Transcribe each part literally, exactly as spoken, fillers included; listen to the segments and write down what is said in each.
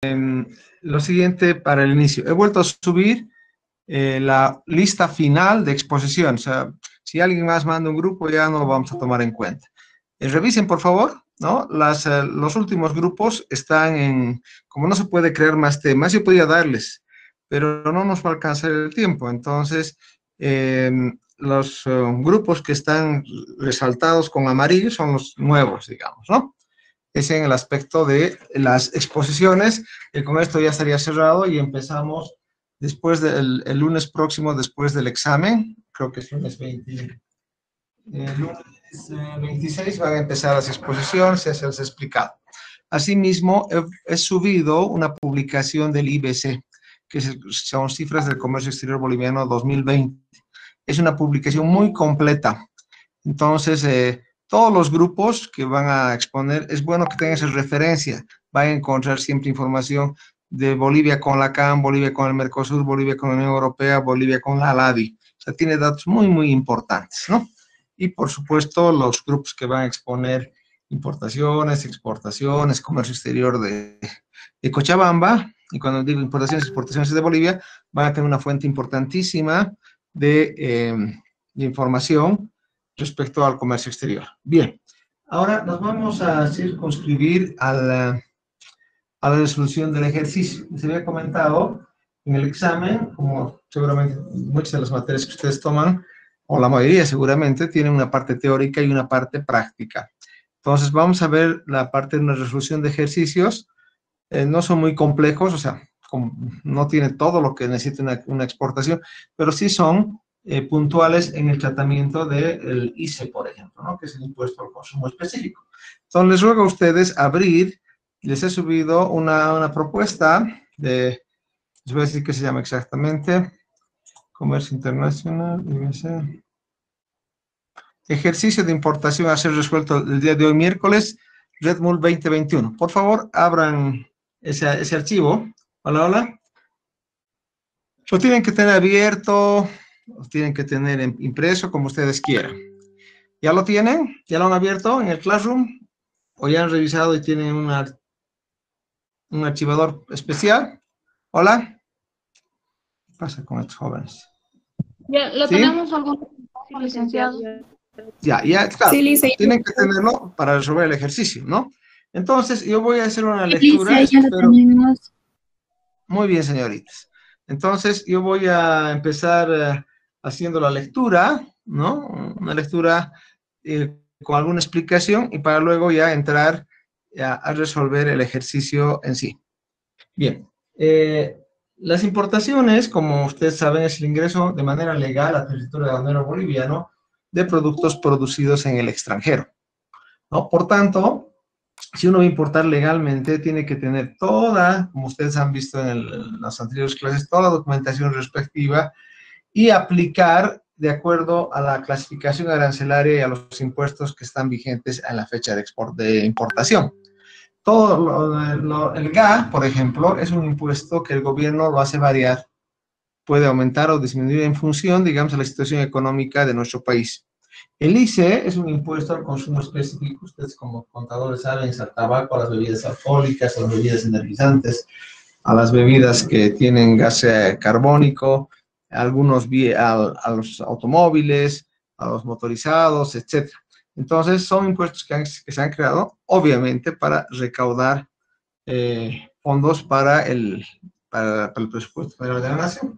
Lo siguiente para el inicio. He vuelto a subir eh, la lista final de exposición. O sea, si alguien más manda un grupo, ya no lo vamos a tomar en cuenta. Eh, revisen, por favor, ¿no? Las, eh, los últimos grupos están en... Como no se puede crear más temas, yo podría darles, pero no nos va a alcanzar el tiempo. Entonces, eh, los uh, grupos que están resaltados con amarillo son los nuevos, digamos, ¿no? Es en el aspecto de las exposiciones, y con esto ya estaría cerrado y empezamos después del el lunes próximo, después del examen, creo que es lunes veinte, el lunes eh, veintiséis van a empezar las exposiciones, ya se les ha explicado. Asimismo, he, he subido una publicación del I B C, que son cifras del comercio exterior boliviano dos mil veinte. Es una publicación muy completa. Entonces, eh, todos los grupos que van a exponer, es bueno que tengan esa referencia. Van a encontrar siempre información de Bolivia con la C A M, Bolivia con el Mercosur, Bolivia con la Unión Europea, Bolivia con la ALADI. O sea, tiene datos muy, muy importantes, ¿no? Y, por supuesto, los grupos que van a exponer importaciones, exportaciones, comercio exterior de, de Cochabamba, y cuando digo importaciones, exportaciones de Bolivia, van a tener una fuente importantísima de, eh, de información respecto al comercio exterior. Bien, ahora nos vamos a circunscribir a la, a la resolución del ejercicio. Les había comentado en el examen, como seguramente muchas de las materias que ustedes toman, o la mayoría seguramente, tienen una parte teórica y una parte práctica. Entonces vamos a ver la parte de una resolución de ejercicios. Eh, no son muy complejos, o sea, como no tiene todo lo que necesita una, una exportación, pero sí son eh, puntuales en el tratamiento del I C E, por ejemplo, ¿no? Que es el impuesto al consumo específico. Entonces les ruego a ustedes abrir, les he subido una, una propuesta de, les voy a decir qué se llama exactamente, Comercio Internacional, I B C. Ejercicio de importación a ser resuelto el día de hoy, miércoles, Red Bull veinte veintiuno. Por favor, abran ese, ese archivo. Hola, hola. Lo tienen que tener abierto, lo tienen que tener impreso, como ustedes quieran. ¿Ya lo tienen? ¿Ya lo han abierto en el Classroom? ¿O ya han revisado y tienen una, un archivador especial? ¿Hola? ¿Qué pasa con estos jóvenes? Ya, lo ¿Sí? tenemos algún licenciado. Ya, ya, claro, Sí, licenciado. tienen que tenerlo para resolver el ejercicio, ¿no? Entonces, yo voy a hacer una Sí, lectura. Lice, ya lo Espero... tenemos. Muy bien, señoritas. Entonces, yo voy a empezar eh, haciendo la lectura, ¿no? Una lectura eh, con alguna explicación y para luego ya entrar ya, a resolver el ejercicio en sí. Bien. Eh, las importaciones, como ustedes saben, es el ingreso de manera legal a territorio aduanero boliviano de productos producidos en el extranjero, ¿no? Por tanto, si uno va a importar legalmente, tiene que tener toda, como ustedes han visto en, el, en las anteriores clases, toda la documentación respectiva y aplicar de acuerdo a la clasificación arancelaria y a los impuestos que están vigentes en la fecha de, export, de importación. Todo lo, lo, el G A, por ejemplo, es un impuesto que el gobierno lo hace variar, puede aumentar o disminuir en función, digamos, de la situación económica de nuestro país. El I C E es un impuesto al consumo específico, ustedes como contadores saben, es al tabaco, a las bebidas alcohólicas, a las bebidas energizantes, a las bebidas que tienen gas carbónico, a algunos a, a los automóviles, a los motorizados, etcétera. Entonces, son impuestos que, han, que se han creado, obviamente, para recaudar eh, fondos para el, para, para el presupuesto federal de la nación.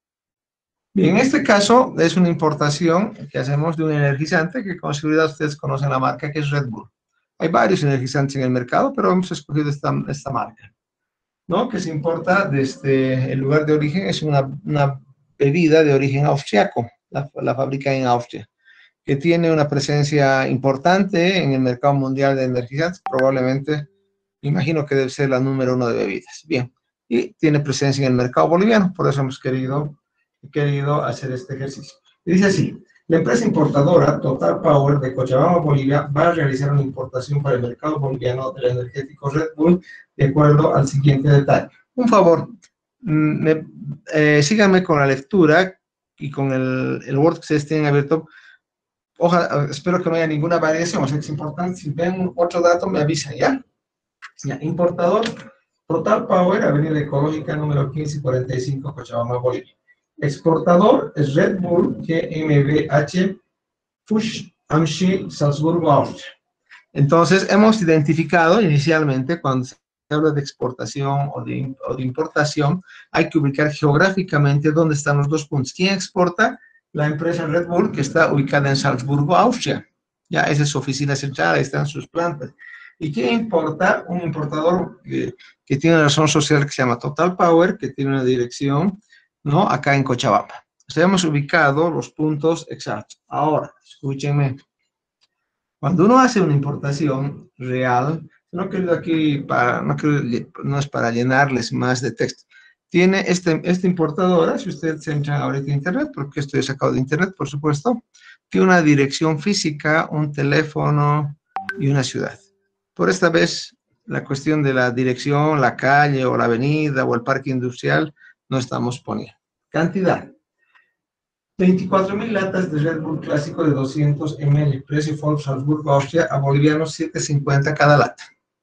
Bien, en este caso es una importación que hacemos de un energizante que con seguridad ustedes conocen la marca, que es Red Bull. Hay varios energizantes en el mercado, pero hemos escogido esta, esta marca, ¿no? Que se importa desde el lugar de origen, es una, una bebida de origen austriaco, la, la fabrica en Austria, que tiene una presencia importante en el mercado mundial de energizantes, probablemente, imagino que debe ser la número uno de bebidas. Bien, y tiene presencia en el mercado boliviano, por eso hemos querido... he querido hacer este ejercicio. Y dice así, la empresa importadora Total Power de Cochabamba, Bolivia, va a realizar una importación para el mercado boliviano del energético Red Bull de acuerdo al siguiente detalle. Un favor, me, eh, síganme con la lectura y con el, el Word que ustedes tienen abierto. Ojalá, espero que no haya ninguna variación, o sea, es importante, si ven otro dato me avisan, ¿ya? Ya, importador Total Power, Avenida Ecológica número quince cuarenta y cinco, Cochabamba, Bolivia. Exportador es Red Bull G M B H, Fusch Amschi, Salzburgo, Austria. Entonces, hemos identificado inicialmente, cuando se habla de exportación o de, o de importación, hay que ubicar geográficamente dónde están los dos puntos. ¿Quién exporta? La empresa Red Bull, que está ubicada en Salzburgo, Austria. Ya, esa es su oficina central, ahí están sus plantas. ¿Y quién importa? Un importador que, que tiene una razón social que se llama Total Power, que tiene una dirección, ¿no? Acá en Cochabamba. O sea, hemos ubicado los puntos exactos. Ahora, escúchenme. Cuando uno hace una importación real, no quiero aquí para, no, quiero, no es para llenarles más de texto. Tiene este, esta importadora, si ustedes se entran ahorita a internet, porque esto he sacado de internet, por supuesto, tiene una dirección física, un teléfono y una ciudad. Por esta vez, la cuestión de la dirección, la calle o la avenida o el parque industrial, no estamos poniendo. Cantidad. veinticuatro mil latas de Red Bull clásico de doscientos mililitros, precio Forbes Salzburgo, Austria, a bolivianos siete cincuenta cada lata.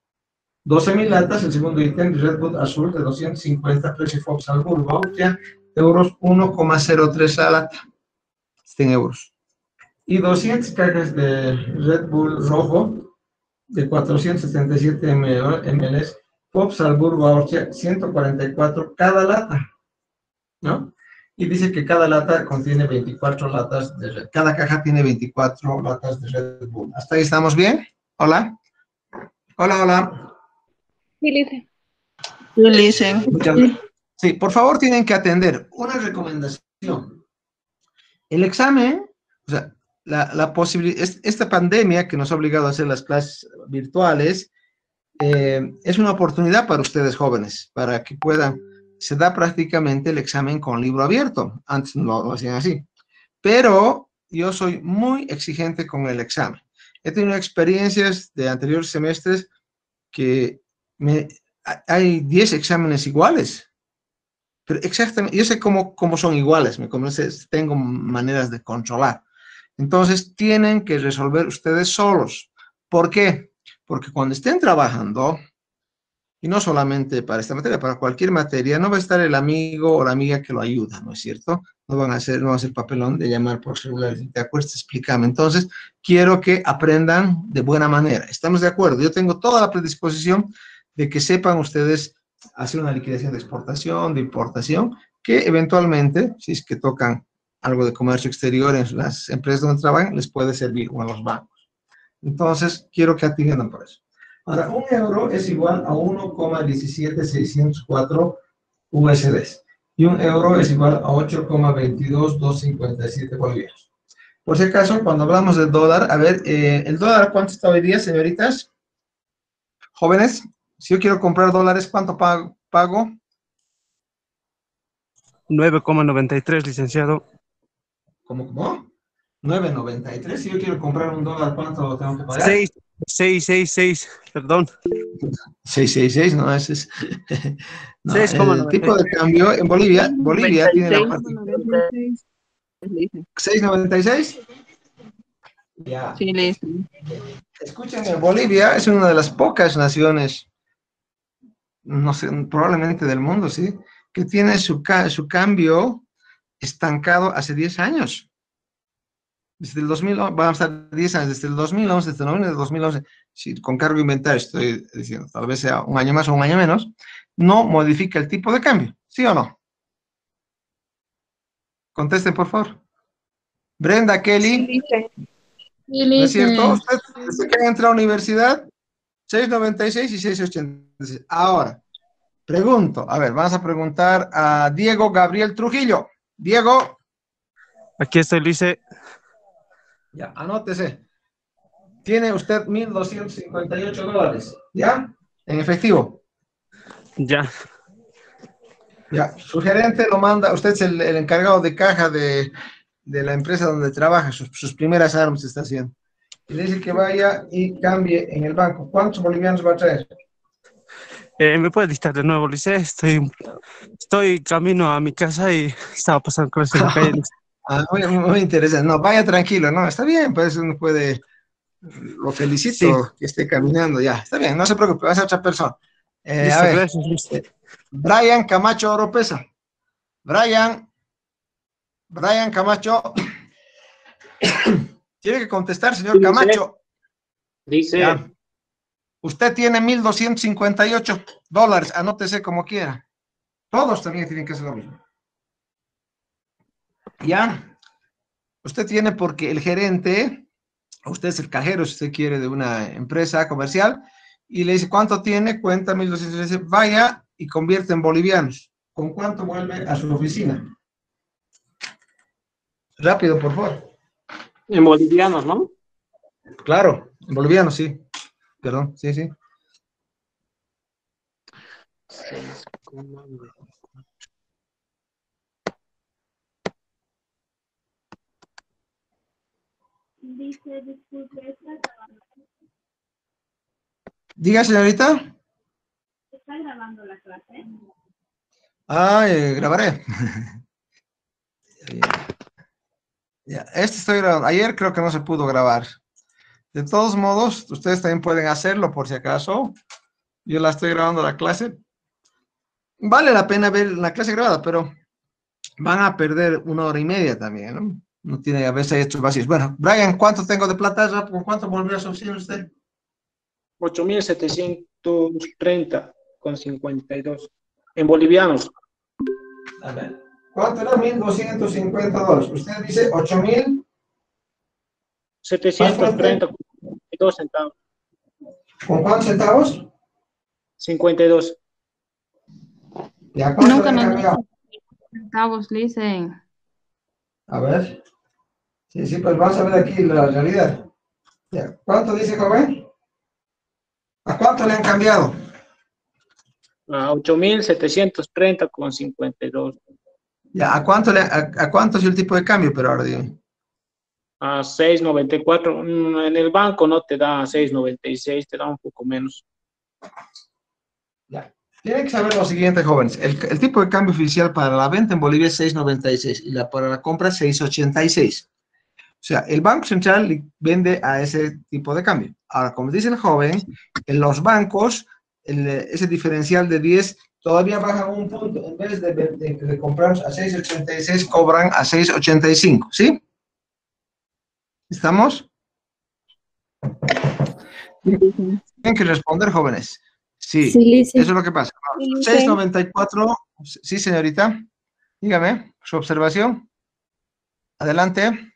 doce mil latas, el segundo ítem, de Red Bull azul de doscientos cincuenta, precio Forbes Salzburgo, Austria, euros uno coma cero tres a lata, en euros. Y doscientas cajas de Red Bull rojo de cuatrocientos setenta y siete mililitros, Forbes Salzburgo, Austria, ciento cuarenta y cuatro cada lata, ¿no? Y dice que cada lata contiene veinticuatro latas de Red. Cada caja tiene veinticuatro latas de Red Bull. ¿Hasta ahí estamos bien? ¿Hola? Hola, hola. Sí, Lice. Sí, Lice. Sí, por favor tienen que atender. Una recomendación. El examen, o sea, la, la posibilidad, esta pandemia que nos ha obligado a hacer las clases virtuales, eh, es una oportunidad para ustedes jóvenes, para que puedan... Se da prácticamente el examen con libro abierto. Antes no lo hacían así. Pero yo soy muy exigente con el examen. He tenido experiencias de anteriores semestres que me, hay diez exámenes iguales. Pero exactamente, yo sé cómo, cómo son iguales, me conoces, tengo maneras de controlar. Entonces, tienen que resolver ustedes solos. ¿Por qué? Porque cuando estén trabajando... Y no solamente para esta materia, para cualquier materia, no va a estar el amigo o la amiga que lo ayuda, ¿no es cierto? No van a hacer, no van a hacer papelón de llamar por celular, si te acuerdas, explícame. Entonces, quiero que aprendan de buena manera. ¿Estamos de acuerdo? Yo tengo toda la predisposición de que sepan ustedes hacer una liquidación de exportación, de importación, que eventualmente, si es que tocan algo de comercio exterior en las empresas donde trabajan, les puede servir, o en los bancos. Entonces, quiero que atiendan por eso. Ahora, un euro es igual a uno coma diecisiete seiscientos cuatro U S Ds y un euro es igual a ocho coma veintidós doscientos cincuenta y siete bolivianos. Por si acaso, cuando hablamos del dólar, a ver, eh, ¿el dólar cuánto está hoy día, señoritas? Jóvenes, si yo quiero comprar dólares, ¿cuánto pago? pago? nueve coma noventa y tres, licenciado. ¿Cómo, cómo? nueve coma noventa y tres. Si yo quiero comprar un dólar, ¿cuánto tengo que pagar? seis, seis, seis, seis, perdón. seis sesenta y seis, no, ese es... no, seis coma el tipo de cambio en Bolivia, Bolivia tiene la particularidad... ¿seis coma noventa y seis? Ya. Sí, Lice. Escúchenme, Bolivia es una de las pocas naciones, no sé, probablemente del mundo, ¿sí?, que tiene su, ca su cambio estancado hace diez años. Desde el dos mil once, vamos a estar diez años, desde el dos mil once, desde noviembre del dos mil once, si con cargo inventario estoy diciendo, tal vez sea un año más o un año menos, no modifica el tipo de cambio, ¿sí o no? Contesten, por favor. Brenda, Kelly. Sí, ¿No es cierto? Lice. Usted, desde que entra a la universidad, seis noventa y seis y seis ochenta y seis. Ahora, pregunto, a ver, vamos a preguntar a Diego Gabriel Trujillo. Diego. Aquí estoy, Lice. Ya, anótese. Tiene usted mil doscientos cincuenta y ocho dólares, ¿ya? En efectivo. Ya. Ya, su gerente lo manda, usted es el, el encargado de caja de, de la empresa donde trabaja, sus, sus primeras armas está haciendo. Y le dice que vaya y cambie en el banco. ¿Cuántos bolivianos va a traer? Eh, ¿Me puede dictar de nuevo, Lice? Estoy, estoy camino a mi casa y estaba pasando cosas en la calle. Ah, muy, muy interesante. No, vaya tranquilo, no, está bien, pues uno puede, lo felicito, Sí. que esté caminando, ya, está bien, no se preocupe, va a ser otra persona. Eh, Listo, a ver, gracias, listo. Brian Camacho Oropesa. Brian, Brian Camacho. Tiene que contestar, señor Dice, Camacho. dice, Ya. Usted tiene mil doscientos cincuenta y ocho dólares, anótese como quiera. Todos también tienen que hacer lo mismo. Ya. Usted tiene porque el gerente, usted es el cajero, si usted quiere, de una empresa comercial, y le dice, ¿cuánto tiene? Cuenta mil doscientos, le dice, vaya y convierte en bolivianos. ¿Con cuánto vuelve a su oficina? Rápido, por favor. en bolivianos, ¿no? Claro, en bolivianos, sí. Perdón, sí, sí. seis coma nueve. Dice, disculpe, ¿está grabando, Diga, señorita. está grabando la clase? Ah, eh, grabaré. Ya, este estoy grabando. Ayer creo que no se pudo grabar. De todos modos, ustedes también pueden hacerlo por si acaso. Yo la estoy grabando la clase. Vale la pena ver la clase grabada, pero van a perder una hora y media también, ¿no? No tiene a veces estos vacíos. Bueno, Brian, ¿cuánto tengo de plata? ¿Con cuánto volvió a su oficina usted? ocho mil setecientos treinta con cincuenta y dos. En bolivianos. A ver. ¿Cuánto era? mil doscientos cincuenta dólares. Usted dice ocho mil. setecientos treinta con cincuenta y dos centavos. ¿Con cuántos centavos? cincuenta y dos. ¿Y a cuánto Nunca le han nos cambiado? dicen centavos, le dicen. A ver. Sí, sí, pues vamos a ver aquí la realidad. Ya. ¿Cuánto dice, joven? ¿A cuánto le han cambiado? A ocho mil setecientos treinta con cincuenta y dos. Ya, ¿a cuánto, le, a, a cuánto es el tipo de cambio? Pero ahora dime. A seis noventa y cuatro. Mm, En el banco no te da seis noventa y seis, te da un poco menos. Ya. Tienen que saber lo siguiente, jóvenes. El, el tipo de cambio oficial para la venta en Bolivia es seis noventa y seis y la, para la compra seis ochenta y seis. O sea, el Banco Central vende a ese tipo de cambio. Ahora, como dice el joven, en los bancos, el, ese diferencial de diez todavía baja un punto. En vez de, de, de comprar a seis ochenta y seis, cobran a seis ochenta y cinco. ¿Sí? ¿Estamos? Tienen que responder, jóvenes. Sí, Sí, Lice. eso es lo que pasa. seis noventa y cuatro, sí, señorita. Dígame, su observación. Adelante.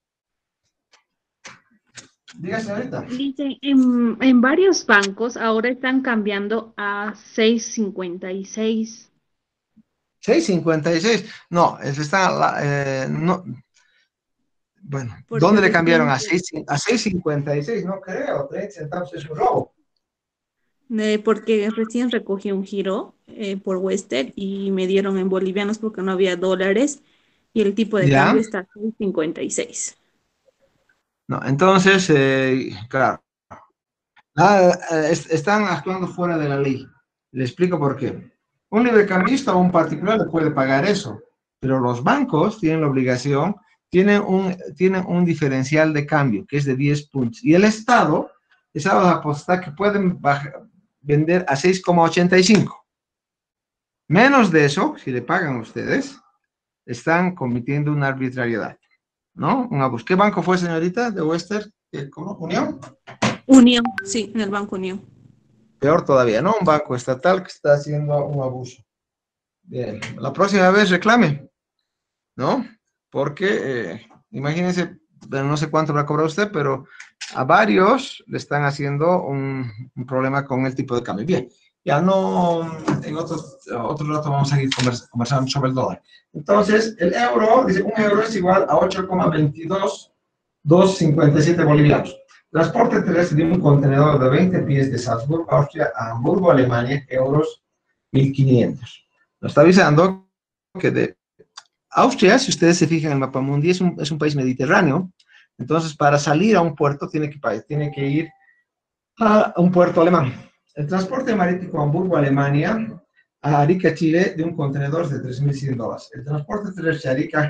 Diga, señorita. Dicen, en, en varios bancos ahora están cambiando a seis cincuenta y seis. seis cincuenta y seis. No, es está, eh, no. Bueno, Porque ¿dónde le recién cambiaron a se- seis, a seis cincuenta y seis? No creo, treinta centavos es un robo. Eh, porque recién recogí un giro eh, por Western y me dieron en bolivianos porque no había dólares y el tipo de ¿Ya? cambio está a seis cincuenta y seis. No, entonces, eh, claro, ah, eh, es- están actuando fuera de la ley. Le explico por qué. Un librecambista o un particular le puede pagar eso, pero los bancos tienen la obligación, tienen un, tienen un diferencial de cambio que es de diez puntos. Y el Estado es a apostar que pueden bajar, vender a seis coma ochenta y cinco. Menos de eso, si le pagan a ustedes, están cometiendo una arbitrariedad, ¿no? Un abuso. ¿Qué banco fue, señorita, de Western? ¿Cómo? ¿Unión? Unión, sí, en el Banco Unión. Peor todavía, ¿no? Un banco estatal que está haciendo un abuso. Bien, la próxima vez reclame, ¿no? Porque, eh, imagínense, bueno, no sé cuánto va a cobrar usted, pero a varios le están haciendo un, un problema con el tipo de cambio. Bien, ya no, en otros, otro rato vamos a seguir convers conversando sobre el dólar. Entonces, el euro, dice, un euro es igual a ocho coma veintidós doscientos cincuenta y siete bolivianos. Transporte terrestre de un contenedor de veinte pies de Salzburg, Austria, a Hamburgo, Alemania, euros mil quinientos. Nos está avisando que de Austria, si ustedes se fijan en el mapa mundial, es un, es un país mediterráneo. Entonces, para salir a un puerto, tiene que, tiene que ir a un puerto alemán. El transporte marítimo Hamburgo, Alemania, a Arica, Chile, de un contenedor de tres mil cien dólares. El transporte terrestre Arica,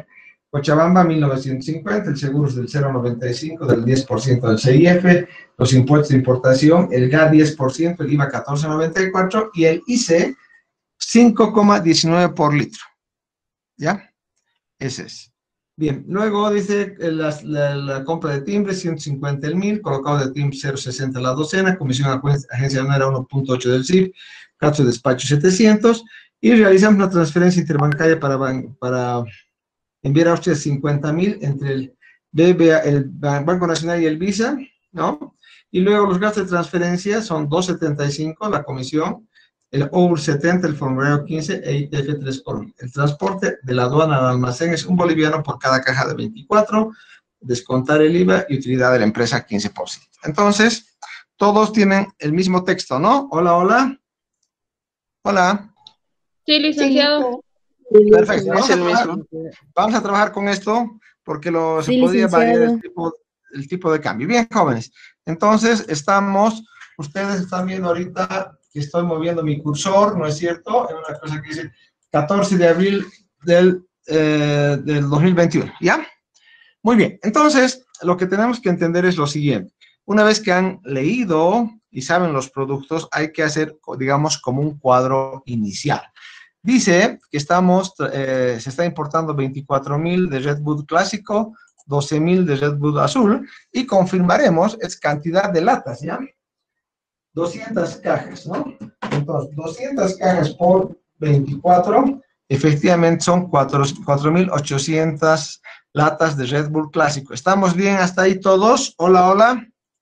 Cochabamba mil novecientos cincuenta, el seguro es del cero coma noventa y cinco, del diez por ciento del C I F, los impuestos de importación, el G A diez por ciento, el IVA catorce coma noventa y cuatro y el I C E cinco coma diecinueve por litro. ¿Ya? Ese es. Bien, luego dice eh, la, la, la compra de timbre, ciento cincuenta el mil, colocado de timbre cero coma sesenta la docena, comisión a agencia aduanera uno punto ocho del C I F, gasto de despacho setecientos, y realizamos una transferencia interbancaria para, para enviar a Austria cincuenta mil entre el, B B A, el Banco Nacional y el Visa, ¿no? Y luego los gastos de transferencia son doscientos setenta y cinco, la comisión, el O U R setenta, el formulario quince e I T F tres por mil. El transporte de la aduana al almacén es un boliviano por cada caja de veinticuatro, descontar el IVA y utilidad de la empresa quince por ciento. Entonces, todos tienen el mismo texto, ¿no? Hola, hola. Hola. Sí, licenciado. Perfecto. Vamos Es a, el trabajar, mismo. vamos a trabajar con esto porque lo, se Sí, podría variar licenciado. el tipo, el tipo de cambio. Bien, jóvenes. Entonces, estamos, ustedes están viendo ahorita que estoy moviendo mi cursor, ¿no es cierto? En una cosa que dice catorce de abril del, eh, del dos mil veintiuno, ¿ya? Muy bien. Entonces, lo que tenemos que entender es lo siguiente. Una vez que han leído y saben los productos, hay que hacer, digamos, como un cuadro inicial. Dice que estamos, eh, se está importando veinticuatro mil de Red Bull clásico, doce mil de Red Bull azul, y confirmaremos es cantidad de latas, ¿ya? doscientas cajas, ¿no? Entonces, doscientas cajas por veinticuatro, efectivamente son cuatro mil ochocientas latas de Red Bull clásico. ¿Estamos bien hasta ahí todos? Hola, hola.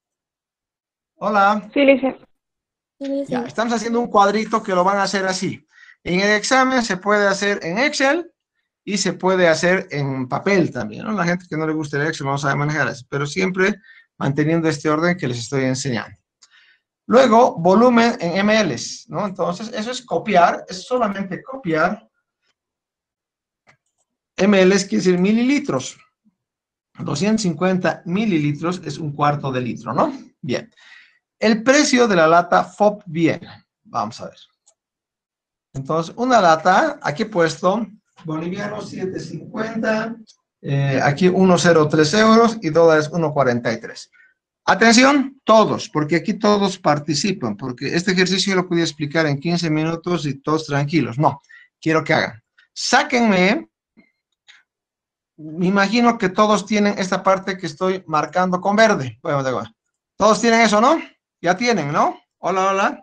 Hola. Sí, licenciado. Ya, estamos haciendo un cuadrito que lo van a hacer así. En el examen se puede hacer en Excel y se puede hacer en papel también, ¿no? La gente que no le gusta el Excel vamos a manejar eso, pero siempre manteniendo este orden que les estoy enseñando. Luego, volumen en mLs, ¿no? Entonces, eso es copiar, es solamente copiar. mLs quiere decir mililitros. doscientos cincuenta mililitros es un cuarto de litro, ¿no? Bien. El precio de la lata F O P Viena. Vamos a ver. Entonces, una lata, aquí he puesto boliviano siete cincuenta, eh, aquí uno coma cero tres euros y dólares uno coma cuarenta y tres. Atención, todos, porque aquí todos participan, porque este ejercicio yo lo podía explicar en quince minutos y todos tranquilos. No, quiero que hagan. Sáquenme, me imagino que todos tienen esta parte que estoy marcando con verde. Bueno, todos tienen eso, ¿no? Ya tienen, ¿no? Hola, hola.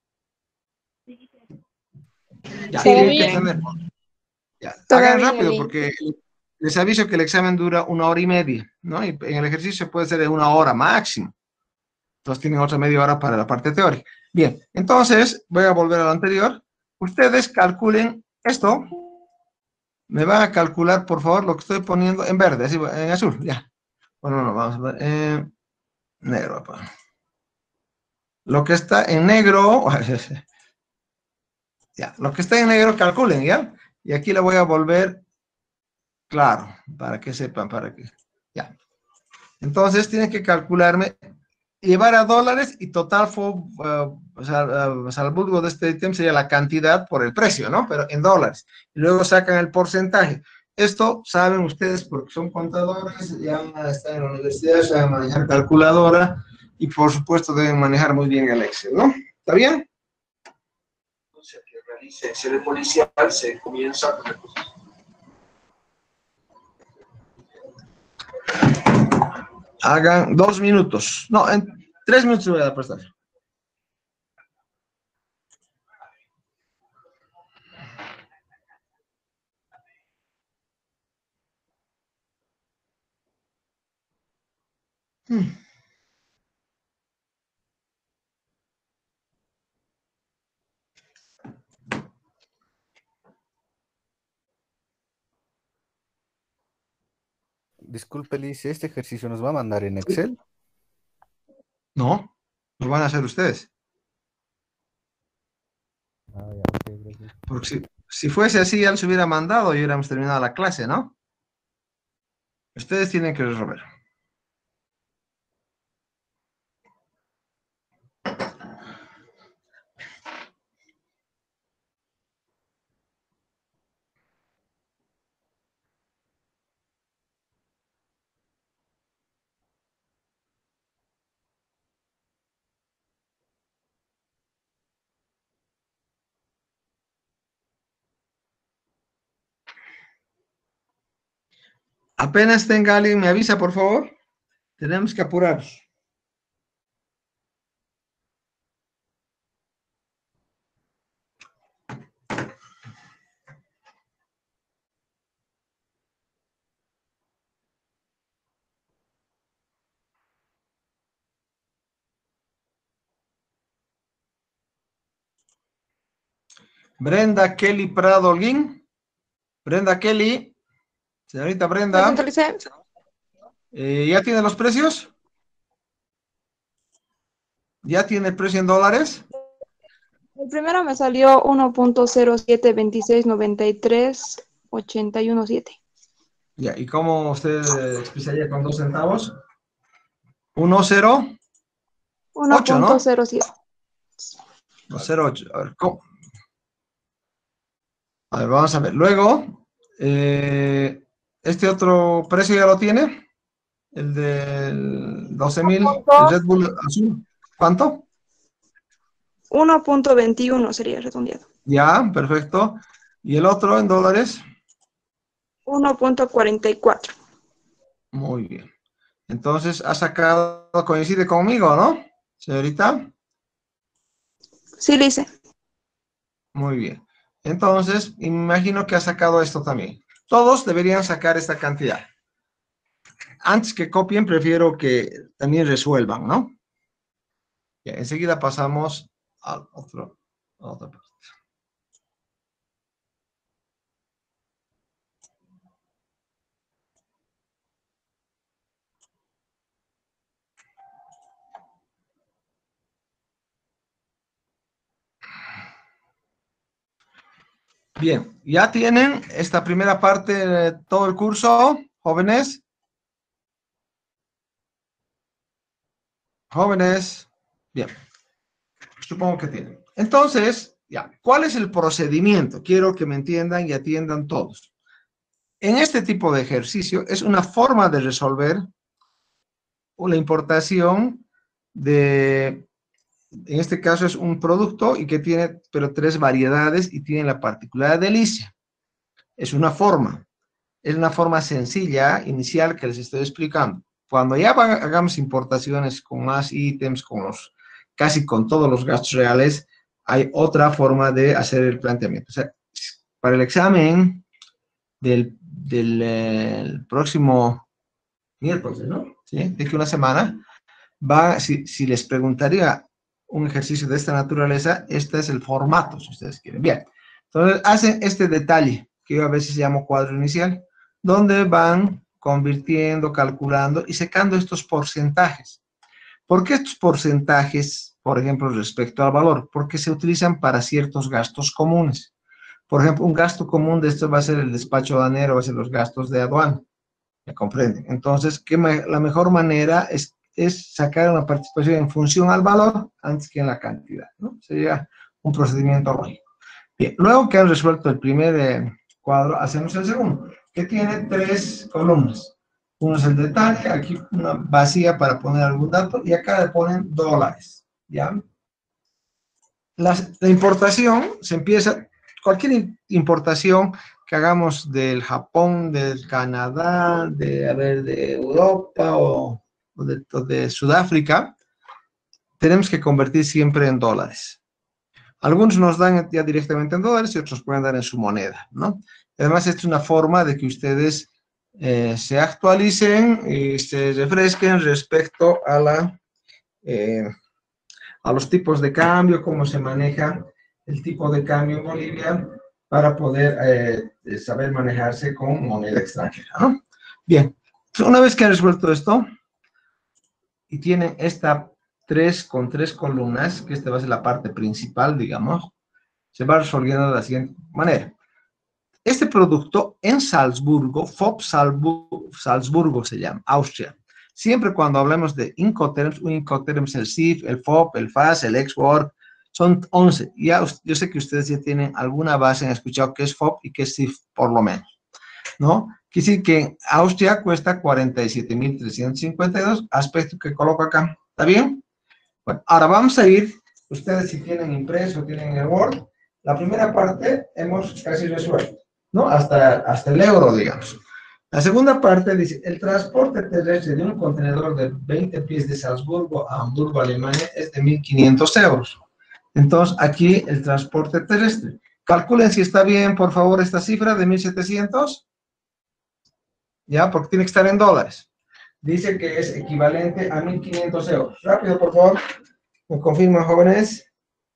Ya, Sí, tienen que licenciado. tener. Ya, hagan rápido porque les aviso que el examen dura una hora y media, ¿no? Y en el ejercicio puede ser de una hora máximo. Entonces tienen otra media hora para la parte teórica. Bien, entonces voy a volver a lo anterior. Ustedes calculen esto. Me van a calcular, por favor, lo que estoy poniendo en verde, así, en azul, ya. Bueno, no, vamos a ver. Eh, negro. Pues. Lo que está en negro, ya, lo que está en negro calculen, ¿ya? Y aquí le voy a volver claro, para que sepan, para que, ya. Entonces tienen que calcularme, llevar a dólares y total fue, uh, o sea, uh, salvo de este ítem sería la cantidad por el precio, ¿no? Pero en dólares. Y luego sacan el porcentaje. Esto saben ustedes porque son contadores, ya están en la universidad, saben manejar calculadora y por supuesto deben manejar muy bien el Excel, ¿no? ¿Está bien? Entonces, que realice el policial se comienza con el proceso. Hagan dos minutos. No, en tres minutos voy a dar prestar. Hmm. Disculpe, Liz, ¿este ejercicio nos va a mandar en Excel? No, lo van a hacer ustedes. Ah, ya, ok, gracias. Porque si, si fuese así, ya les hubiera mandado y hubiéramos terminado la clase, ¿no? Ustedes tienen que resolver. Apenas tenga alguien, me avisa, por favor. Tenemos que apurarnos. Brenda Kelly Prado Holguín. Brenda Kelly. Señorita Brenda. Eh, ¿Ya tiene los precios? ¿Ya tiene el precio en dólares? El primero me salió uno punto cero siete veintiséis noventa y tres ochenta y uno siete. Ya, ¿y cómo usted expresaría con dos centavos? uno cero ocho, ¿no? uno punto cero siete. uno cero ocho. A ver, ¿cómo? A ver, vamos a ver. Luego, eh, ¿este otro precio ya lo tiene? El del doce mil, el Red Bull azul. ¿Cuánto? uno punto veintiuno sería redondeado. Ya, perfecto. ¿Y el otro en dólares? uno punto cuarenta y cuatro. Muy bien. Entonces, ha sacado, coincide conmigo, ¿no, señorita? Sí, le hice. Muy bien. Entonces, imagino que ha sacado esto también. Todos deberían sacar esta cantidad. Antes que copien, prefiero que también resuelvan, ¿no? Bien, enseguida pasamos al otro, a otra parte. Bien, ¿ya tienen esta primera parte de todo el curso, jóvenes? Jóvenes, bien, supongo que tienen. Entonces, ya, ¿cuál es el procedimiento? Quiero que me entiendan y atiendan todos. En este tipo de ejercicio es una forma de resolver la importación de, en este caso es un producto y que tiene, pero tres variedades y tiene la particularidad de delicia. Es una forma, es una forma sencilla, inicial que les estoy explicando. Cuando ya hagamos importaciones con más ítems, con los, casi con todos los gastos reales, hay otra forma de hacer el planteamiento. O sea, para el examen del, del eh, próximo miércoles, ¿no? ¿Sí? De que una semana, va, si, si les preguntaría un ejercicio de esta naturaleza, este es el formato, si ustedes quieren. Bien, entonces hacen este detalle, que yo a veces llamo cuadro inicial, donde van convirtiendo, calculando y secando estos porcentajes. ¿Por qué estos porcentajes, por ejemplo, respecto al valor? Porque se utilizan para ciertos gastos comunes. Por ejemplo, un gasto común de esto va a ser el despacho aduanero, va a ser los gastos de aduana. ¿Me comprenden? Entonces, ¿qué me, la mejor manera es, es sacar una participación en función al valor antes que en la cantidad, ¿no? Sería un procedimiento lógico. Bien, luego que han resuelto el primer eh, cuadro, hacemos el segundo, que tiene tres columnas. Uno es el detalle, aquí una vacía para poner algún dato, y acá le ponen dólares, ¿ya? Las, la importación se empieza, cualquier importación que hagamos del Japón, del Canadá, de, a ver, de Europa o, o, de, o de Sudáfrica, tenemos que convertir siempre en dólares. Algunos nos dan ya directamente en dólares y otros pueden dar en su moneda, ¿no? Además, esta es una forma de que ustedes eh, se actualicen y se refresquen respecto a, la, eh, a los tipos de cambio, cómo se maneja el tipo de cambio en Bolivia para poder eh, saber manejarse con moneda extranjera, ¿no? Bien, una vez que han resuelto esto y tienen esta tres con tres columnas, que esta va a ser la parte principal, digamos, se va resolviendo de la siguiente manera. Este producto en Salzburgo, F O P Salzburgo, Salzburgo se llama, Austria. Siempre cuando hablamos de Incoterms, un Incoterms, el S I F, el F O P, el F A S, el Export, son once. Ya, yo sé que ustedes ya tienen alguna base, han escuchado qué es F O P y qué es S I F, por lo menos, ¿no? Quiere decir que en Austria cuesta cuarenta y siete mil trescientos cincuenta y dos, aspecto que coloco acá. ¿Está bien? Bueno, ahora vamos a ir, ustedes si tienen impreso, tienen el Word, la primera parte hemos casi resuelto, ¿no? Hasta, hasta el euro, digamos. La segunda parte dice, el transporte terrestre de un contenedor de veinte pies de Salzburgo a Hamburgo, Alemania, es de mil quinientos euros. Entonces, aquí el transporte terrestre. Calculen si está bien, por favor, esta cifra de mil setecientos. Ya, porque tiene que estar en dólares. Dice que es equivalente a mil quinientos euros. Rápido, por favor. ¿Me confirman, jóvenes?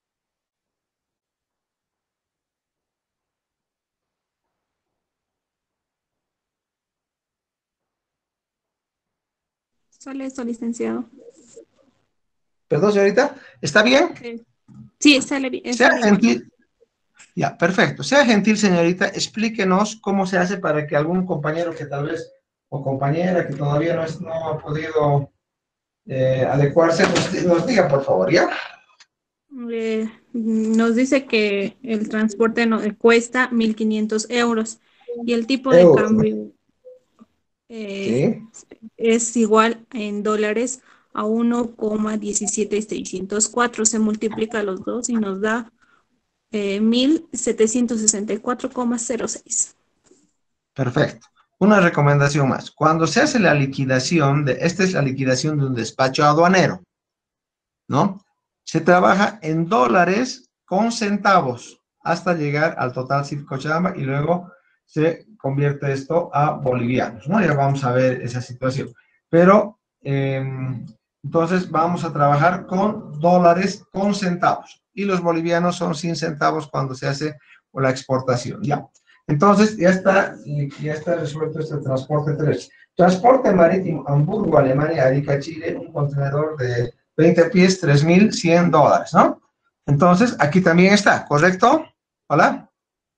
Sale eso, licenciado. Perdón, señorita. ¿Está bien? Sí, sí, sale bien. Sea Sale igual. gentil. Ya, perfecto. Sea gentil, señorita, explíquenos cómo se hace para que algún compañero que tal vez, o compañera que todavía no, es, no ha podido eh, adecuarse, nos, nos diga, por favor, ¿ya? Eh, nos dice que el transporte no, cuesta mil quinientos euros y el tipo de Euros, ¿no? cambio eh, Sí. es igual en dólares a uno coma diecisiete seiscientos cuatro. Se multiplica los dos y nos da eh, mil setecientos sesenta y cuatro coma cero seis. Perfecto. Una recomendación más. Cuando se hace la liquidación, de, esta es la liquidación de un despacho aduanero, ¿no? Se trabaja en dólares con centavos hasta llegar al total C I F Cochabamba y luego se convierte esto a bolivianos, ¿no? Ya vamos a ver esa situación. Pero, eh, entonces vamos a trabajar con dólares con centavos y los bolivianos son sin centavos cuando se hace la exportación, ¿ya? Entonces, ya está, ya está resuelto este transporte terrestre. Transporte marítimo, Hamburgo, Alemania, Arica, Chile, un contenedor de veinte pies, tres mil cien dólares, ¿no? Entonces, aquí también está, ¿correcto? ¿Hola?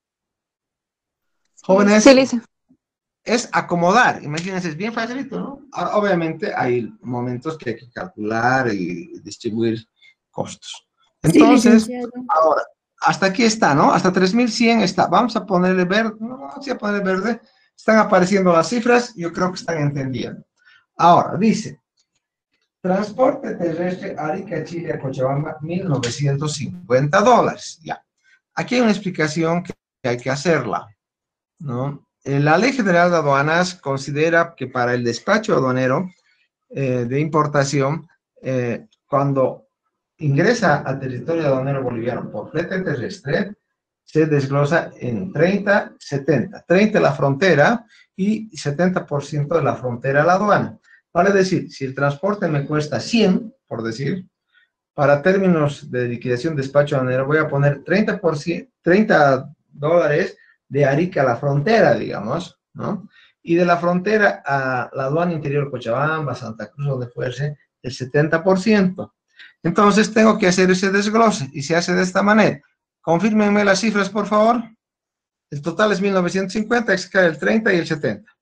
Jóvenes, Sí, lice. es acomodar, imagínense, es bien facilito, ¿no? Ahora, obviamente, hay momentos que hay que calcular y distribuir costos. Entonces, Sí, licenciado. ahora, hasta aquí está, ¿no? Hasta tres mil cien está. Vamos a ponerle verde, no, vamos a ponerle verde. Están apareciendo las cifras, yo creo que están entendiendo. Ahora, dice, transporte terrestre Arica, Chile, a Cochabamba, mil novecientos cincuenta dólares. Ya. Aquí hay una explicación que hay que hacerla, ¿no? La Ley General de Aduanas considera que para el despacho aduanero eh, de importación, eh, cuando ingresa al territorio aduanero boliviano por flete terrestre, se desglosa en treinta, setenta. treinta la frontera y setenta por ciento de la frontera a la aduana. Vale decir, si el transporte me cuesta cien, por decir, para términos de liquidación de despacho aduanero voy a poner treinta, por ciento, treinta dólares de Arica a la frontera, digamos, ¿no? Y de la frontera a la aduana interior Cochabamba, Santa Cruz, donde fuese, el setenta por ciento. Entonces tengo que hacer ese desglose y se hace de esta manera. Confírmenme las cifras, por favor. El total es mil novecientos cincuenta, se cae el treinta y el setenta.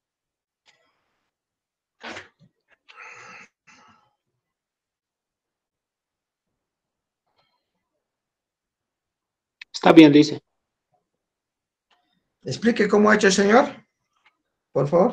Está bien, dice. Explique cómo ha hecho el señor, por favor.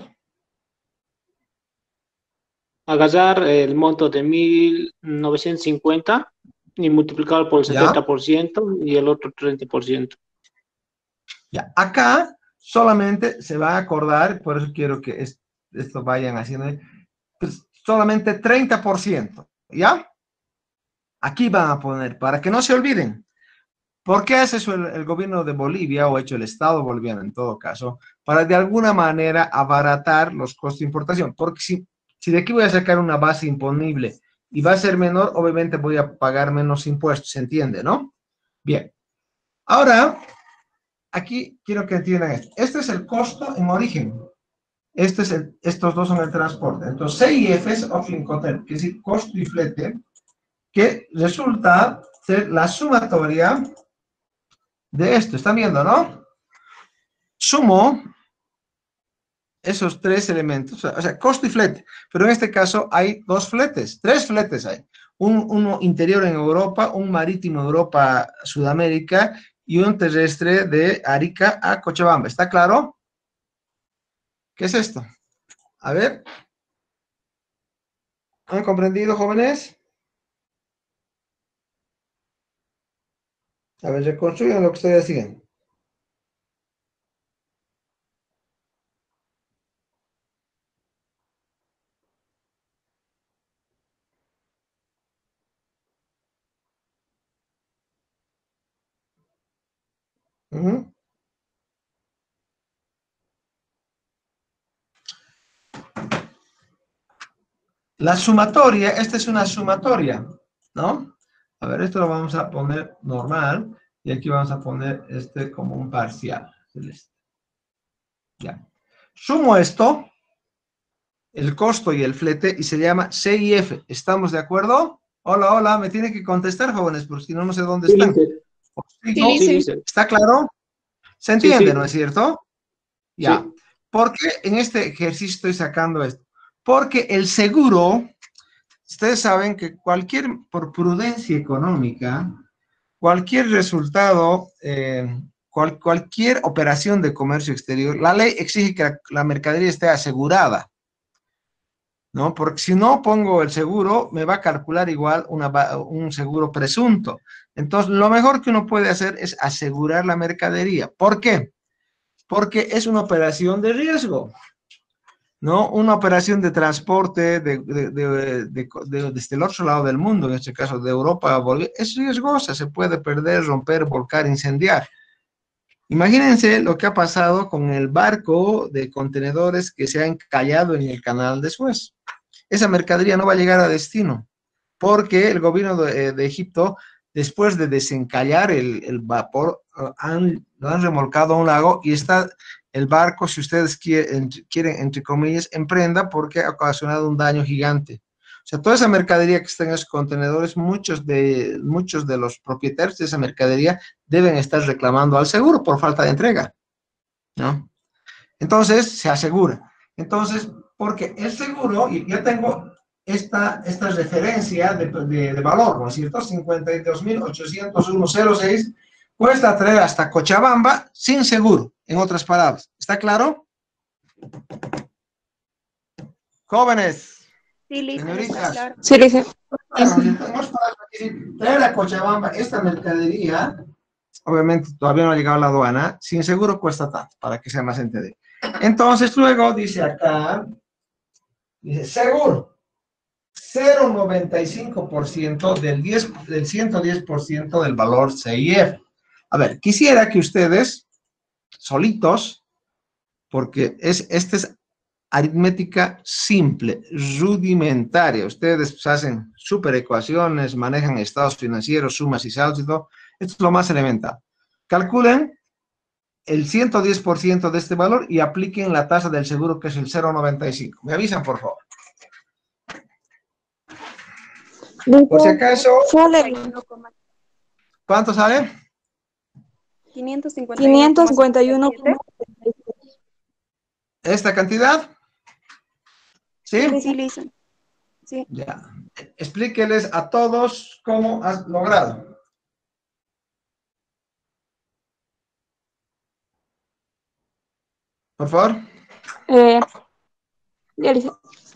Agarrar el monto de mil novecientos cincuenta y multiplicarlo por el ¿Ya? setenta por ciento y el otro treinta por ciento. Ya, acá solamente se va a acordar, por eso quiero que es, esto vayan haciendo, pues, solamente treinta por ciento, ¿ya? Aquí van a poner, para que no se olviden. ¿Por qué hace eso el, el gobierno de Bolivia, o hecho el Estado boliviano en todo caso? Para de alguna manera abaratar los costos de importación. Porque si, si de aquí voy a sacar una base imponible y va a ser menor, obviamente voy a pagar menos impuestos, ¿se entiende, no? Bien. Ahora, aquí quiero que entiendan esto. Este es el costo en origen. Este es el, estos dos son el transporte. Entonces, C I F es Offering Content, que es decir, costo y flete, que resulta ser la sumatoria de esto. ¿Están viendo, no? Sumo esos tres elementos, o sea, costo y flete. Pero en este caso hay dos fletes, tres fletes hay. Un, uno interior en Europa, un marítimo Europa, Sudamérica, y un terrestre de Arica a Cochabamba. ¿Está claro? ¿Qué es esto? A ver. ¿Han comprendido, jóvenes? A ver, reconstruyan lo que estoy haciendo. Ujú. La sumatoria, esta es una sumatoria, ¿no? A ver, esto lo vamos a poner normal y aquí vamos a poner este como un parcial. Ya. Sumo esto, el costo y el flete, y se llama C I F. ¿Estamos de acuerdo? Hola, hola, me tienen que contestar, jóvenes, porque si no, no sé dónde Sí, están. dice. Sí, Sí, dice. dice. ¿Está claro? ¿Se Sí, entiende, sí. no es cierto? Ya. Sí. ¿Por qué en este ejercicio estoy sacando esto? Porque el seguro, ustedes saben que cualquier, por prudencia económica, cualquier resultado, eh, cual, cualquier operación de comercio exterior, la ley exige que la, la mercadería esté asegurada, ¿no? Porque si no pongo el seguro, me va a calcular igual una, un seguro presunto. Entonces, lo mejor que uno puede hacer es asegurar la mercadería. ¿Por qué? Porque es una operación de riesgo, ¿no? Una operación de transporte de, de, de, de, de, desde el otro lado del mundo, en este caso de Europa a Bolivia, es riesgosa, se puede perder, romper, volcar, incendiar. Imagínense lo que ha pasado con el barco de contenedores que se ha encallado en el canal de Suez. Esa mercadería no va a llegar a destino, porque el gobierno de, de Egipto, después de desencallar el, el vapor, uh, han, lo han remolcado a un lago y está el barco, si ustedes quieren, quieren, entre comillas, en prenda porque ha ocasionado un daño gigante. O sea, toda esa mercadería que está en esos contenedores, muchos de, muchos de los propietarios de esa mercadería deben estar reclamando al seguro por falta de entrega, ¿no? Entonces, se asegura. Entonces, porque el seguro, y ya tengo esta, esta referencia de, de, de valor, ¿no es cierto? cincuenta y dos mil ochocientos uno punto cero seis cuesta traer hasta Cochabamba sin seguro, en otras palabras. ¿Está claro? Jóvenes, Sí, listo, está señoritas, claro. Sí, dice. claro, tenemos para traer a Cochabamba esta mercadería, obviamente todavía no ha llegado a la aduana, sin seguro cuesta tanto, para que sea más entendido. Entonces, luego dice acá, dice, seguro, cero coma noventa y cinco por ciento del, diez, del ciento diez por ciento del valor C I F. A ver, quisiera que ustedes, solitos, porque es, esta es aritmética simple, rudimentaria. Ustedes pues, hacen super ecuaciones, manejan estados financieros, sumas y saldos y todo. Esto es lo más elemental. Calculen el ciento diez por ciento de este valor y apliquen la tasa del seguro que es el cero coma noventa y cinco. Me avisan, por favor. Por si acaso, Sale ¿cuánto sale? quinientos cincuenta y uno. ¿Esta cantidad? ¿Sí? Sí, sí, listo. Sí. Ya. Explíqueles a todos cómo has logrado. Por favor. Eh, ya dice,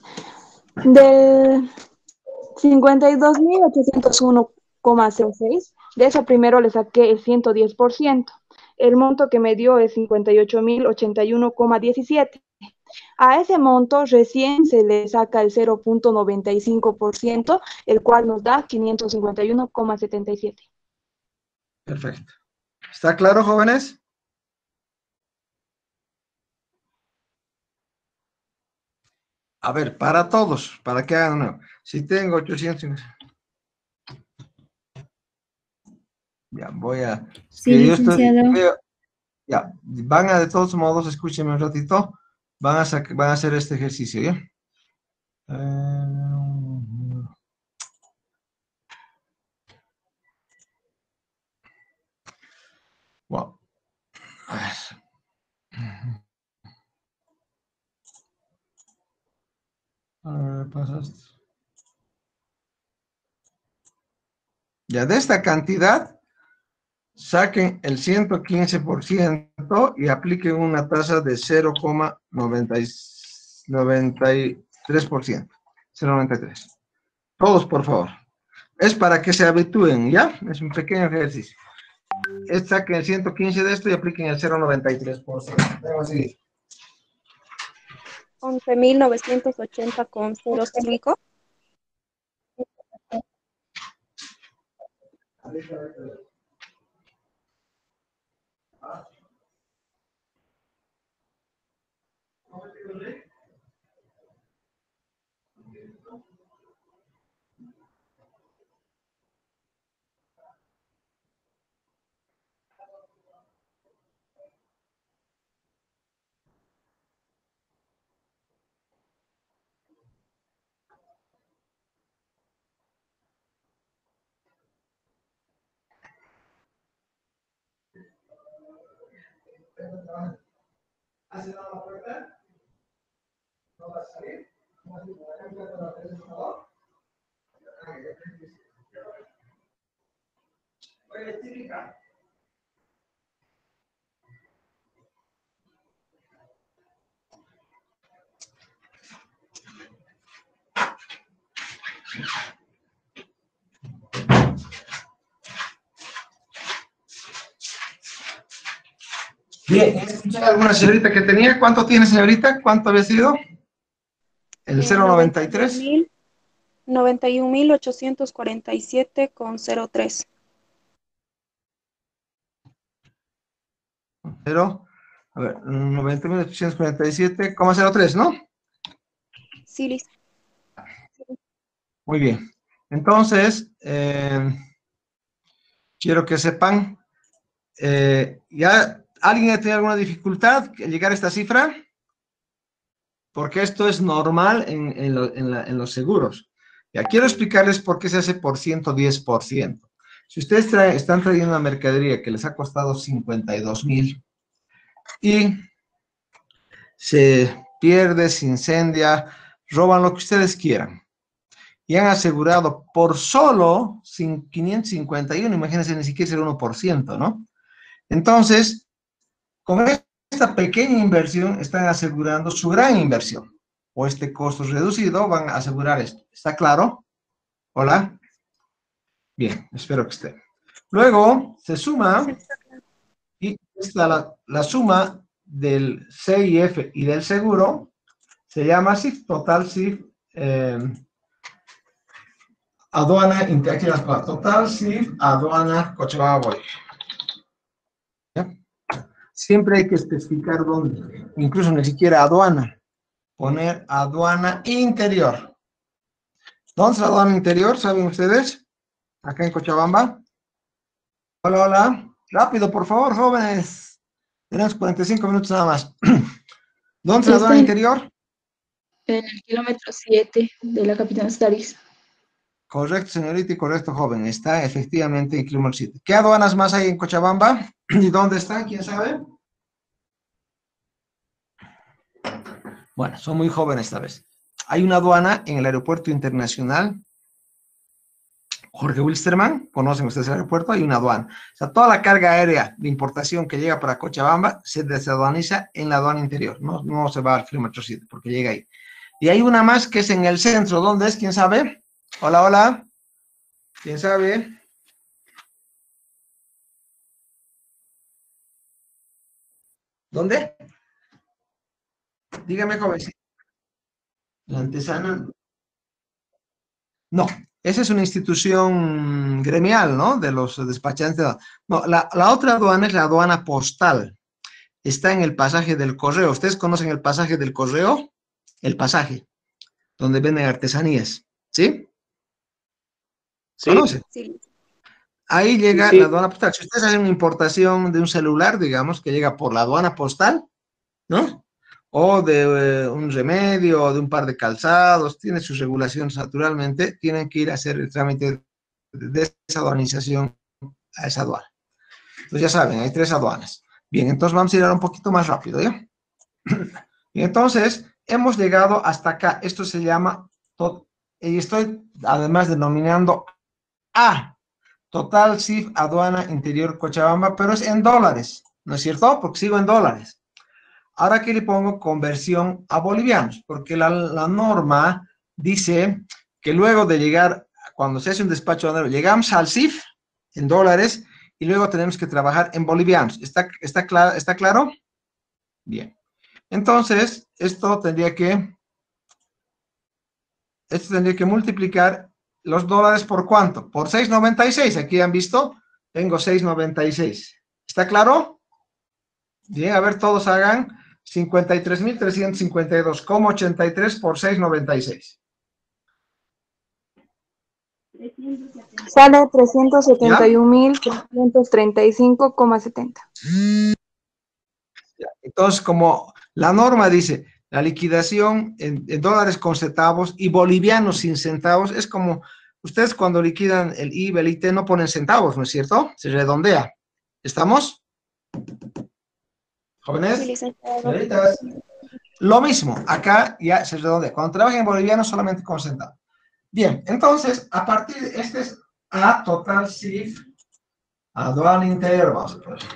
del cincuenta y dos mil ochocientos uno coma cero seis, de eso primero le saqué el ciento diez por ciento. El monto que me dio es cincuenta y ocho mil ochenta y uno coma diecisiete. A ese monto recién se le saca el cero punto noventa y cinco por ciento, el cual nos da quinientos cincuenta y uno coma setenta y siete. Perfecto. ¿Está claro, jóvenes? A ver, para todos, para que hagan uno. Si tengo ochocientos... Ya, voy a... Sí, que yo estoy, licenciado. veo- ya, van a de todos modos, escúchenme un ratito, van a, sac- van a hacer este ejercicio, ¿ya? Eh, wow. A ver. A ver, pasaste. Ya, de esta cantidad, saquen el ciento quince por ciento y apliquen una tasa de cero coma noventa y tres por ciento. cero coma noventa y tres. Todos, por favor. Es para que se habitúen, ¿ya? Es un pequeño ejercicio. Es, saquen el ciento quince de esto y apliquen el cero coma noventa y tres por ciento. Vamos a seguir. once mil novecientos ochenta coma cero cinco. ¿Has cerrado la puerta? ¿No vas a salir? Oye, chica. Bien, ¿escuché alguna señorita que tenía? ¿Cuánto tiene, señorita? ¿Cuánto había sido? El cero coma noventa y tres. noventa y un mil ochocientos cuarenta y siete con cero tres. Pero, a ver, noventa mil ochocientos cuarenta y siete coma cero tres, ¿no? Sí, listo. Muy bien. Entonces, eh, quiero que sepan, eh, ¿ya alguien ha tenido alguna dificultad en llegar a esta cifra? Porque esto es normal en, en, lo, en, la, en los seguros. Ya quiero explicarles por qué se hace por ciento diez por ciento. Si ustedes trae, están trayendo una mercadería que les ha costado cincuenta y dos mil y se pierde, se incendia, roban lo que ustedes quieran, y han asegurado por solo quinientos cincuenta y uno, imagínense, ni siquiera es el uno por ciento, ¿no? Entonces, con esta pequeña inversión están asegurando su gran inversión, o este costo reducido van a asegurar esto. ¿Está claro? ¿Hola? Bien, espero que esté. Luego se suma, y está la, la suma del C I F y del seguro, se llama S I F, total S I F, eh, aduana, aquí las cosas, total S I F, aduana, Cochabamba. ¿Ya? Siempre hay que especificar dónde, incluso ni siquiera aduana, poner aduana interior. ¿Dónde es la aduana interior? ¿Saben ustedes? Acá en Cochabamba. Hola, hola. Rápido, por favor, jóvenes. Tenemos cuarenta y cinco minutos nada más. ¿Dónde es la aduana interior? En el kilómetro siete de la capital Staris. Correcto, señorita, y correcto, joven. Está efectivamente en kilómetro siete. ¿Qué aduanas más hay en Cochabamba? ¿Y dónde están? ¿Quién sabe? Bueno, son muy jóvenes esta vez. Hay una aduana en el aeropuerto internacional Jorge Wilstermann, conocen ustedes el aeropuerto, hay una aduana. O sea, toda la carga aérea de importación que llega para Cochabamba se desaduaniza en la aduana interior, no, no se va al kilómetro siete porque llega ahí. Y hay una más que es en el centro, ¿dónde es? ¿Quién sabe? Hola, hola. ¿Quién sabe? ¿Dónde? Dígame, joven. La antesana. No, esa es una institución gremial, ¿no? De los despachantes. No, la, la otra aduana es la aduana postal. Está en el pasaje del correo. ¿Ustedes conocen el pasaje del correo? El pasaje, donde venden artesanías, ¿sí? Sí. ¿Conocen? Sí. Ahí llega Sí. la aduana postal. Si ustedes hacen una importación de un celular, digamos, que llega por la aduana postal, ¿no? O de eh, un remedio, o de un par de calzados, tiene sus regulaciones naturalmente, tienen que ir a hacer el trámite de desaduanización a esa aduana. Entonces ya saben, hay tres aduanas. Bien, entonces vamos a ir ahora un poquito más rápido, ¿ya? Y entonces, hemos llegado hasta acá. Esto se llama, y estoy además denominando A, total S I F aduana interior Cochabamba, pero es en dólares, ¿no es cierto? Porque sigo en dólares. Ahora aquí le pongo conversión a bolivianos, porque la, la norma dice que luego de llegar, cuando se hace un despacho aduanero, llegamos al S I F en dólares y luego tenemos que trabajar en bolivianos. ¿Está, está, clara, ¿está claro? Bien. Entonces, esto tendría que, esto tendría que multiplicar los dólares por ¿cuánto? Por seis noventa y seis. Aquí han visto, tengo seis noventa y seis. ¿Está claro? Bien, a ver, todos hagan cincuenta y tres mil trescientos cincuenta y dos coma ochenta y tres por seis coma noventa y seis. Sale trescientos setenta y un mil trescientos treinta y cinco coma setenta. Entonces, como la norma dice, la liquidación en, en dólares con centavos y bolivianos sin centavos, es como ustedes cuando liquidan el I V A, el I T, no ponen centavos, ¿no es cierto? Se redondea. ¿Estamos? ¿Jóvenes? Señoritas. Lo mismo, acá ya se redondea. Cuando trabajan en boliviano, solamente con centavos. Bien, entonces, a partir de este es A total S I F, aduana interior, vamos a poner.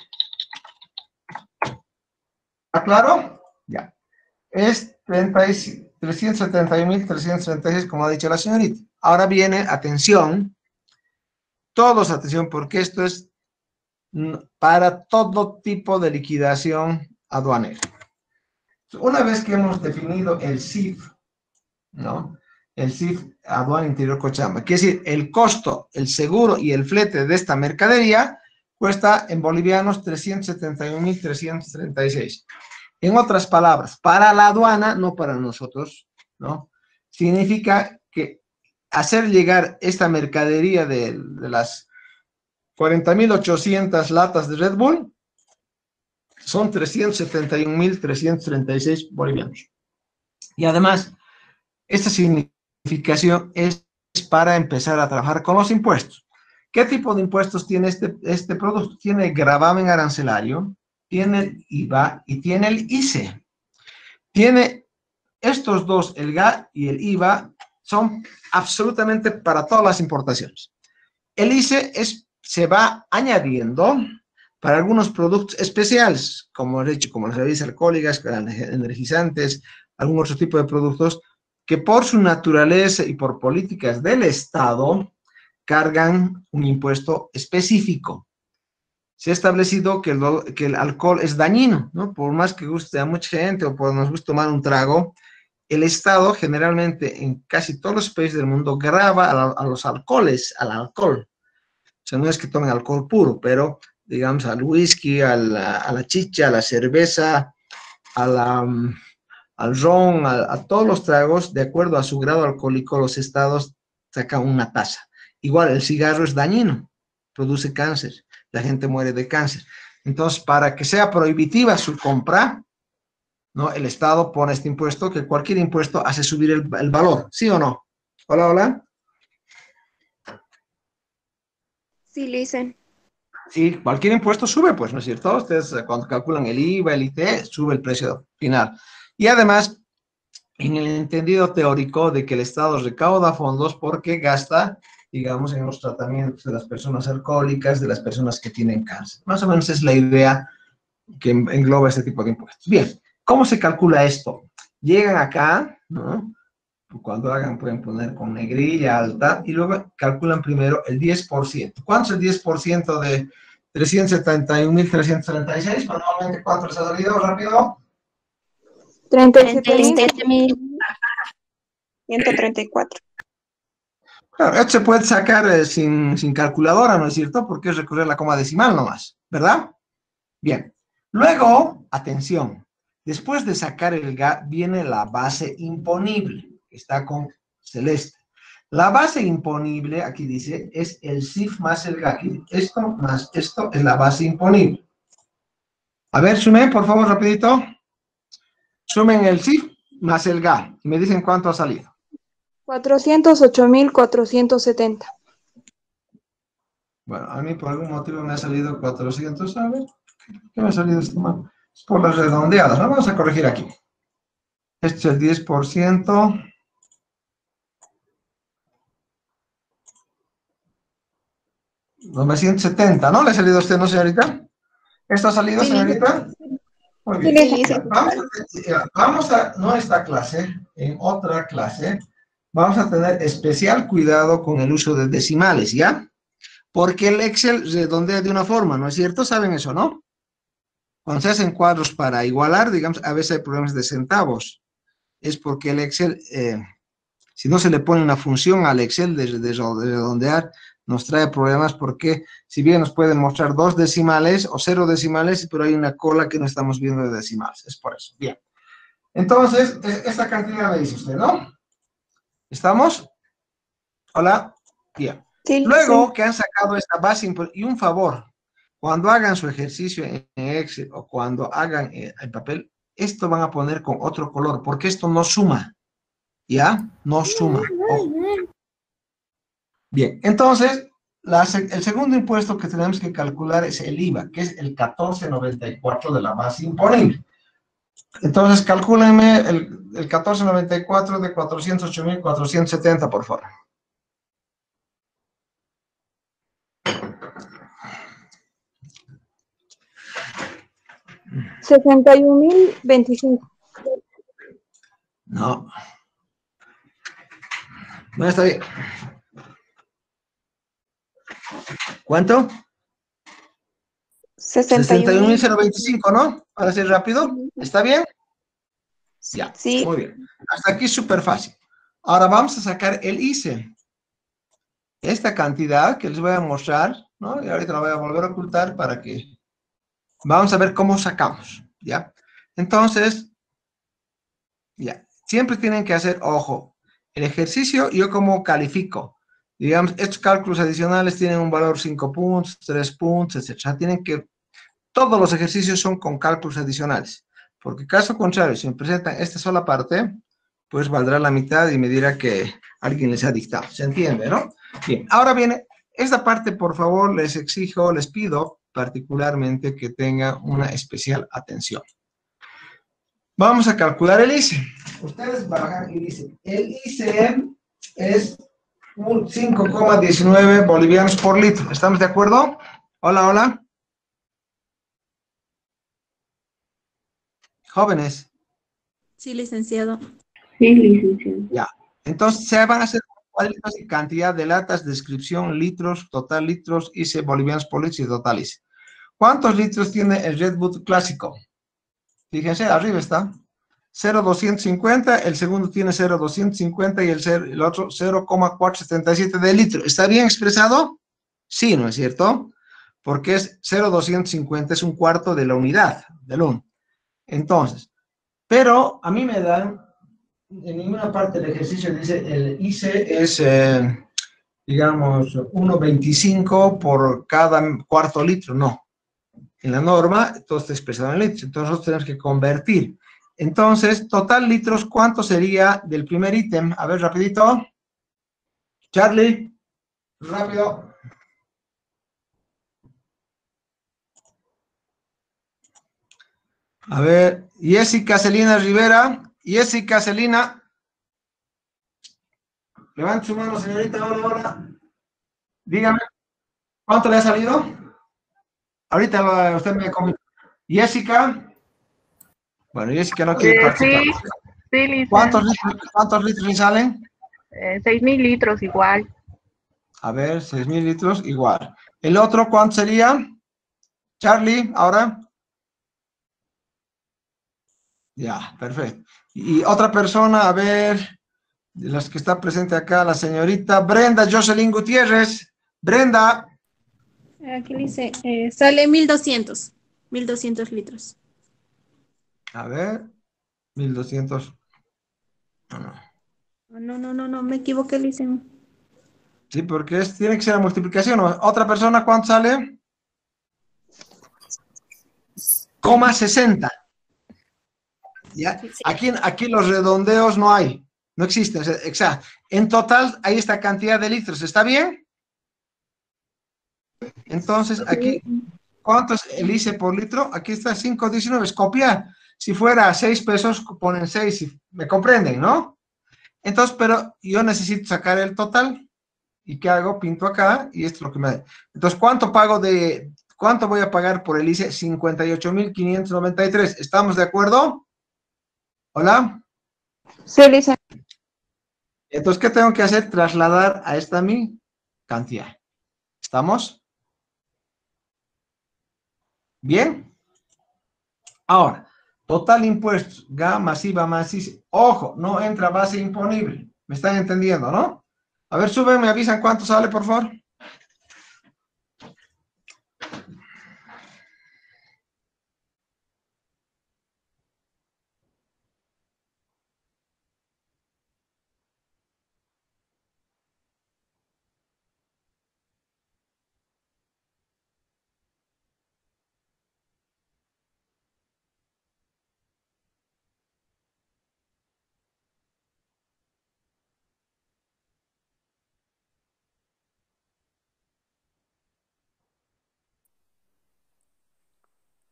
¿Está claro? Ya. Es trescientos setenta y un mil trescientos treinta y seis, como ha dicho la señorita. Ahora viene, atención, todos atención, porque esto es para todo tipo de liquidación aduanera. Una vez que hemos definido el S I F, ¿no? El S I F, aduana interior Cochabamba, quiere decir, el costo, el seguro y el flete de esta mercadería cuesta en bolivianos trescientos setenta y un mil trescientos treinta y seis. En otras palabras, para la aduana, no para nosotros, ¿no? Significa que hacer llegar esta mercadería de, de las cuarenta mil ochocientas latas de Red Bull son trescientos setenta y un mil trescientos treinta y seis bolivianos. Y además, esta significación es para empezar a trabajar con los impuestos. ¿Qué tipo de impuestos tiene este, este producto? Tiene gravamen arancelario, tiene el I V A y tiene el I C E. Tiene estos dos, el G A y el I V A, son absolutamente para todas las importaciones. El I C E es, se va añadiendo para algunos productos especiales, como el hecho, como las bebidas alcohólicas, energizantes, algún otro tipo de productos que por su naturaleza y por políticas del Estado cargan un impuesto específico. Se ha establecido que el, que el alcohol es dañino, ¿no? Por más que guste a mucha gente o por nos guste tomar un trago, el Estado generalmente en casi todos los países del mundo grava a, a los alcoholes, al alcohol. O sea, no es que tomen alcohol puro, pero digamos al whisky, a la, a la chicha, a la cerveza, a la, um, al ron, a, a todos los tragos, de acuerdo a su grado alcohólico, los estados sacan una tasa. Igual el cigarro es dañino, produce cáncer, la gente muere de cáncer. Entonces, para que sea prohibitiva su compra, ¿no? El Estado pone este impuesto, que cualquier impuesto hace subir el, el valor, ¿sí o no? Hola, hola. Sí, Lisen. Sí, cualquier impuesto sube, pues, ¿no es cierto? Ustedes cuando calculan el I V A, el I T E, sube el precio final. Y además, en el entendido teórico de que el Estado recauda fondos porque gasta, digamos, en los tratamientos de las personas alcohólicas, de las personas que tienen cáncer. Más o menos es la idea que engloba este tipo de impuestos. Bien, ¿cómo se calcula esto? Llegan acá, ¿no? Cuando hagan pueden poner con negrilla alta y luego calculan primero el diez por ciento. ¿Cuánto es el diez por ciento de trescientos setenta y un mil trescientos treinta y seis? Manualmente, ¿cuánto les ha salido? Rápido. treinta y siete mil ciento treinta y cuatro. Claro, esto se puede sacar eh, sin, sin calculadora, ¿no es cierto? Porque es recurrir a la coma decimal nomás, ¿verdad? Bien. Luego, atención, después de sacar el G A viene la base imponible, que está con celeste. La base imponible, aquí dice, es el S I F más el G A. Aquí, esto más esto es la base imponible. A ver, sumen, por favor, rapidito. Sumen el S I F más el G A y me dicen cuánto ha salido. cuatrocientos ocho mil cuatrocientos setenta. Bueno, a mí por algún motivo me ha salido cuatrocientos, ¿sabes? ¿Qué me ha salido esto mal? Es por las redondeadas, ¿no? Vamos a corregir aquí. Este es el diez por ciento. novecientos setenta, ¿no? ¿Le ha salido a usted, no, señorita? ¿Esto ha salido, señorita? Muy bien. Vamos a, vamos a nuestra clase, en otra clase, vamos a tener especial cuidado con el uso de decimales, ¿ya? Porque el Excel redondea de una forma, ¿no es cierto? ¿Saben eso, no? Cuando se hacen cuadros para igualar, digamos, a veces hay problemas de centavos. Es porque el Excel, eh, si no se le pone una función al Excel de, de redondear, nos trae problemas porque si bien nos pueden mostrar dos decimales o cero decimales, pero hay una cola que no estamos viendo de decimales. Es por eso. Bien. Entonces, esta cantidad me dice usted, ¿no? ¿Estamos? Hola. Bien. Sí, Luego sí. que han sacado esta base, y un favor, cuando hagan su ejercicio en Excel o cuando hagan el papel, esto van a poner con otro color, porque esto no suma. ¿Ya? No suma. Ojo. Bien, entonces, la, el segundo impuesto que tenemos que calcular es el I V A, que es el catorce noventa y cuatro de la base imponible. Entonces, calcúlenme el, el catorce noventa y cuatro de cuatrocientos ocho mil cuatrocientos setenta, por favor. sesenta y un mil veinticinco. No. No está bien. ¿Cuánto? sesenta y un mil mil. veinticinco, ¿no? Para ser rápido. ¿Está bien? Ya, Sí. muy bien. Hasta aquí súper fácil. Ahora vamos a sacar el I C E. Esta cantidad que les voy a mostrar, ¿no? Y ahorita la voy a volver a ocultar para que... Vamos a ver cómo sacamos, ¿ya? Entonces, ya. Siempre tienen que hacer, ojo, el ejercicio, yo como califico. Digamos, estos cálculos adicionales tienen un valor cinco puntos, tres puntos, etcétera. Tienen que... Todos los ejercicios son con cálculos adicionales. Porque caso contrario, si me presentan esta sola parte, pues valdrá la mitad y me dirá que alguien les ha dictado. ¿Se entiende, no? Bien, ahora viene, esta parte, por favor, les exijo, les pido particularmente que tengan una especial atención. Vamos a calcular el I C E. Ustedes bajan y dicen, el I C E es un cinco coma diecinueve bolivianos por litro. ¿Estamos de acuerdo? Hola, hola. Jóvenes. Sí, licenciado. Sí, licenciado. Ya. Entonces, se van a hacer cuadritos de cantidad de latas, descripción, litros, total litros, I C E bolivianos por litro y total I C E. ¿Cuántos litros tiene el Red Bull clásico? Fíjense, arriba está. cero coma doscientos cincuenta, el segundo tiene cero coma doscientos cincuenta y el, cero, el otro cero coma cuatrocientos setenta y siete de litro. ¿Está bien expresado? Sí, ¿no es cierto? Porque es cero coma doscientos cincuenta, es un cuarto de la unidad, del uno. Entonces, pero a mí me dan, en ninguna parte del ejercicio dice el I C E es, eh, digamos, uno coma veinticinco por cada cuarto litro, no. En la norma, todo está expresado en litros, entonces nosotros tenemos que convertir. Entonces, total litros, ¿cuánto sería del primer ítem? A ver, rapidito. Charlie, rápido. A ver, Jessica Celina Rivera. Jessica Celina. Levante su mano, señorita, ahora, ahora. Dígame, ¿cuánto le ha salido? Ahorita usted me comenta. Jessica. Bueno, Jessica no quiere Eh, participar. sí, sí, licenciado. ¿Cuántos litros, ¿Cuántos litros le salen? Eh, seis mil litros igual. A ver, seis mil litros igual. ¿El otro cuánto sería? Charlie, ahora. Ya, perfecto. Y otra persona, a ver, de las que está presente acá, la señorita Brenda Jocelyn Gutiérrez. Brenda. Aquí dice, eh, sale mil doscientos litros. A ver, mil doscientos. No, no. No, no, no, no, me equivoqué, licen. Sí, porque es, tiene que ser la multiplicación. ¿Otra persona cuánto sale? Coma sesenta. ¿Ya? Aquí, aquí los redondeos no hay. No existen. Exacto. En total hay esta cantidad de litros. ¿Está bien? Entonces, aquí, ¿cuánto es el I C E por litro? Aquí está cinco coma diecinueve. Es copiar. Si fuera seis pesos, ponen seis. ¿Me comprenden, no? Entonces, pero yo necesito sacar el total. ¿Y qué hago? Pinto acá y esto es lo que me da. Entonces, ¿cuánto pago de, cuánto voy a pagar por el I C E? cincuenta y ocho mil quinientos noventa y tres. ¿Estamos de acuerdo? ¿Hola? Sí, licenciado. Entonces, ¿qué tengo que hacer? Trasladar a esta mi cantidad. ¿Estamos? ¿Bien? Ahora, total impuestos, G A masiva más I C E. Ojo, no entra base imponible. ¿Me están entendiendo, no? A ver, suben, me avisan cuánto sale, por favor.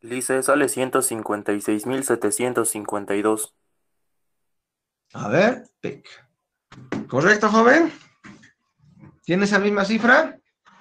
Lice, sale ciento cincuenta y seis mil setecientos cincuenta y dos. A ver, pic. ¿Correcto, joven? ¿Tienes la misma cifra?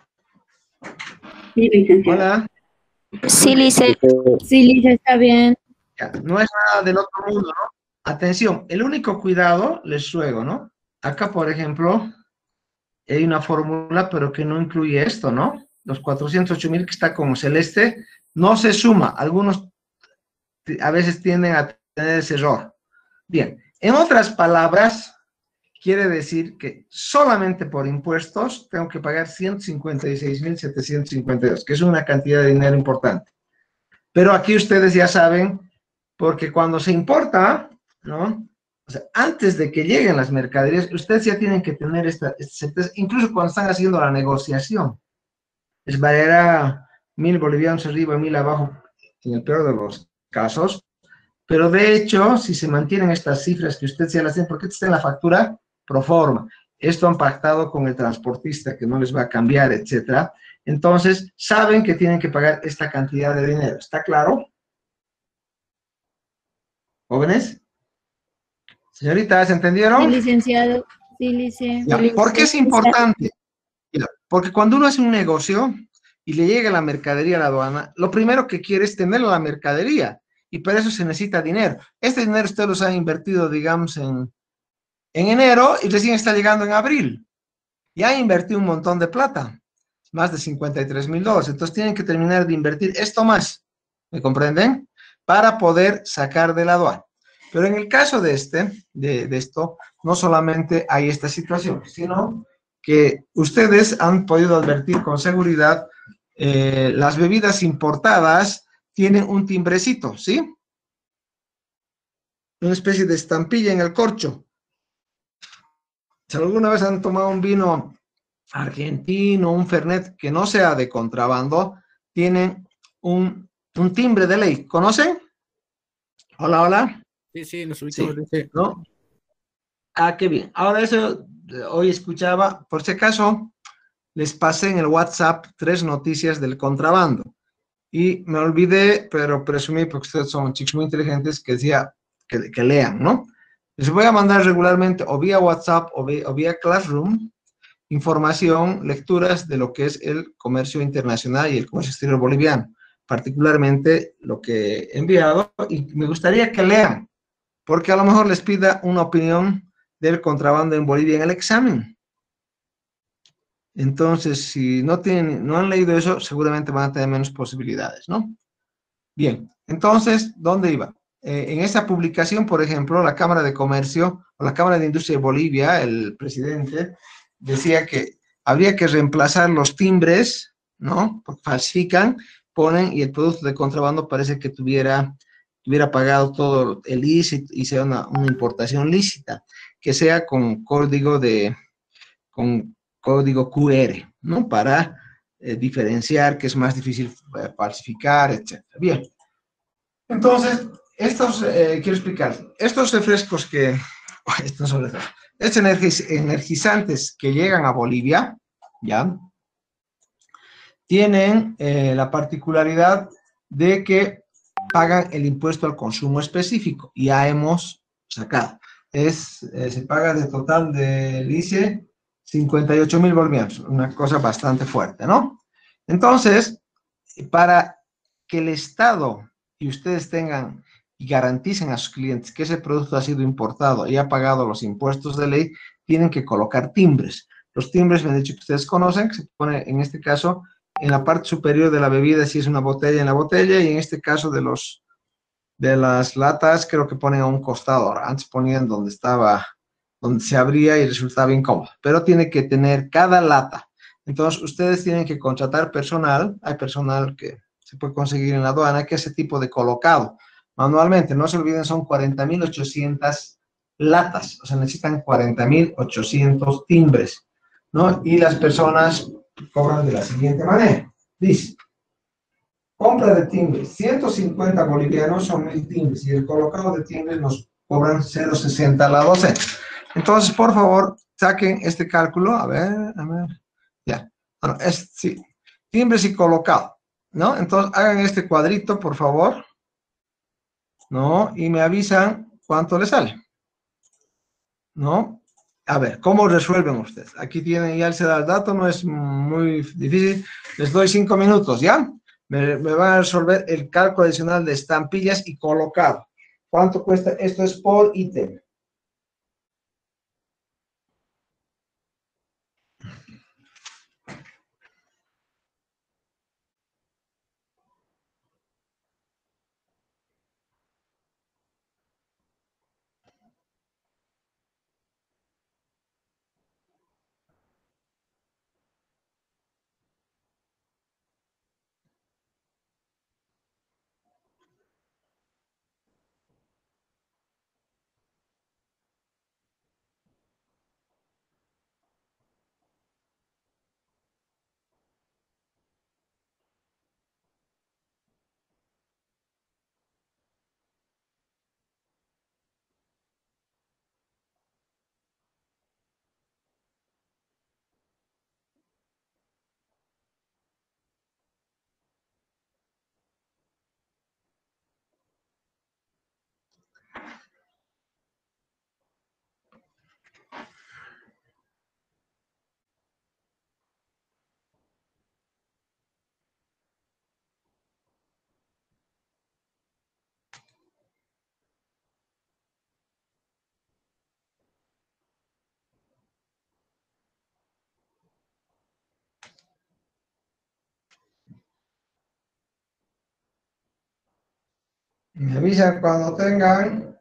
Sí, licenciado. Hola. Sí, lice. Sí, lice, está bien. Ya, no es nada del otro mundo, ¿no? Atención, el único cuidado, les ruego, ¿no? Acá, por ejemplo, hay una fórmula, pero que no incluye esto, ¿no? Los cuatrocientos ocho mil que está como celeste, no se suma. Algunos a veces tienden a tener ese error. Bien, en otras palabras, quiere decir que solamente por impuestos tengo que pagar ciento cincuenta y seis mil setecientos cincuenta y dos, que es una cantidad de dinero importante. Pero aquí ustedes ya saben, porque cuando se importa, ¿no? O sea, antes de que lleguen las mercaderías, ustedes ya tienen que tener esta, esta certeza, incluso cuando están haciendo la negociación. Les variará mil bolivianos arriba, mil abajo, en el peor de los casos. Pero de hecho, si se mantienen estas cifras que ustedes ya las tienen, porque está en la factura pro forma, esto han pactado con el transportista que no les va a cambiar, etcétera. Entonces, saben que tienen que pagar esta cantidad de dinero. ¿Está claro? ¿Jóvenes? Señoritas, ¿entendieron? Sí, licenciado. Sí, lice. Ya, ¿por qué es importante? Porque cuando uno hace un negocio y le llega la mercadería a la aduana, lo primero que quiere es tener la mercadería. Y para eso se necesita dinero. Este dinero usted los ha invertido, digamos, en, en enero y recién está llegando en abril. Ya ha invertido un montón de plata, más de cincuenta y tres mil dólares. Entonces tienen que terminar de invertir esto más, ¿me comprenden? Para poder sacar de la aduana. Pero en el caso de este, de, de esto, no solamente hay esta situación, sino que ustedes han podido advertir con seguridad, eh, las bebidas importadas tienen un timbrecito, ¿sí? Una especie de estampilla en el corcho. Si alguna vez han tomado un vino argentino, un fernet que no sea de contrabando, tienen un, un timbre de ley. ¿Conocen? Hola, hola. Sí, sí, nos ubicamos. Sí. ¿No? Ah, qué bien. Ahora eso, hoy escuchaba, por si acaso, les pasé en el WhatsApp tres noticias del contrabando. Y me olvidé, pero presumí, porque ustedes son chicos muy inteligentes, que decía que, que lean, ¿no? Les voy a mandar regularmente, o vía WhatsApp, o vía, o vía Classroom, información, lecturas de lo que es el comercio internacional y el comercio exterior boliviano, particularmente lo que he enviado, y me gustaría que lean, porque a lo mejor les pida una opinión del contrabando en Bolivia en el examen. Entonces, si no tienen, no han leído eso, seguramente van a tener menos posibilidades, ¿no? Bien, entonces, ¿dónde iba? Eh, en esa publicación, por ejemplo, la Cámara de Comercio, o la Cámara de Industria de Bolivia, el presidente, decía que habría que reemplazar los timbres, ¿no? Porque falsifican, ponen, y el producto de contrabando parece que tuviera, tuviera pagado todo el I C E y sea una, una importación lícita, que sea con código de, con código Q R, ¿no? Para eh, diferenciar que es más difícil eh, falsificar, etcétera. Bien. Entonces, estos, eh, quiero explicar, estos refrescos que, estos, son, estos energiz, energizantes que llegan a Bolivia, ¿ya? Tienen eh, la particularidad de que pagan el impuesto al consumo específico. Ya hemos sacado. Es, eh, se paga de total de I C E cincuenta y ocho mil bolivianos, una cosa bastante fuerte, ¿no? Entonces, para que el Estado y ustedes tengan y garanticen a sus clientes que ese producto ha sido importado y ha pagado los impuestos de ley, tienen que colocar timbres. Los timbres, me han dicho que ustedes conocen, que se pone en este caso en la parte superior de la bebida, si es una botella, en la botella, y en este caso de los de las latas, creo que ponen a un costado. Ahora, antes ponían donde estaba, donde se abría y resultaba incómodo, pero tiene que tener cada lata. Entonces, ustedes tienen que contratar personal, hay personal que se puede conseguir en la aduana, que ese tipo de colocado manualmente. No se olviden, son cuarenta mil ochocientas latas, o sea, necesitan cuarenta mil ochocientos timbres, ¿no? Y las personas cobran de la siguiente manera. Dice, compra de timbres, ciento cincuenta bolivianos son mil timbres, y el colocado de timbres nos cobran cero punto sesenta la docena. Entonces, por favor, saquen este cálculo, a ver, a ver, ya. Bueno, es, sí, timbres y colocado. ¿no? Entonces, hagan este cuadrito, por favor, ¿no? Y me avisan cuánto les sale, ¿no? A ver, ¿cómo resuelven ustedes? Aquí tienen, ya se da el dato, no es muy difícil. Les doy cinco minutos, ¿ya? Me, me van a resolver el cálculo adicional de estampillas y colocado. ¿Cuánto cuesta? Esto es por ítem. Me avisan cuando tengan.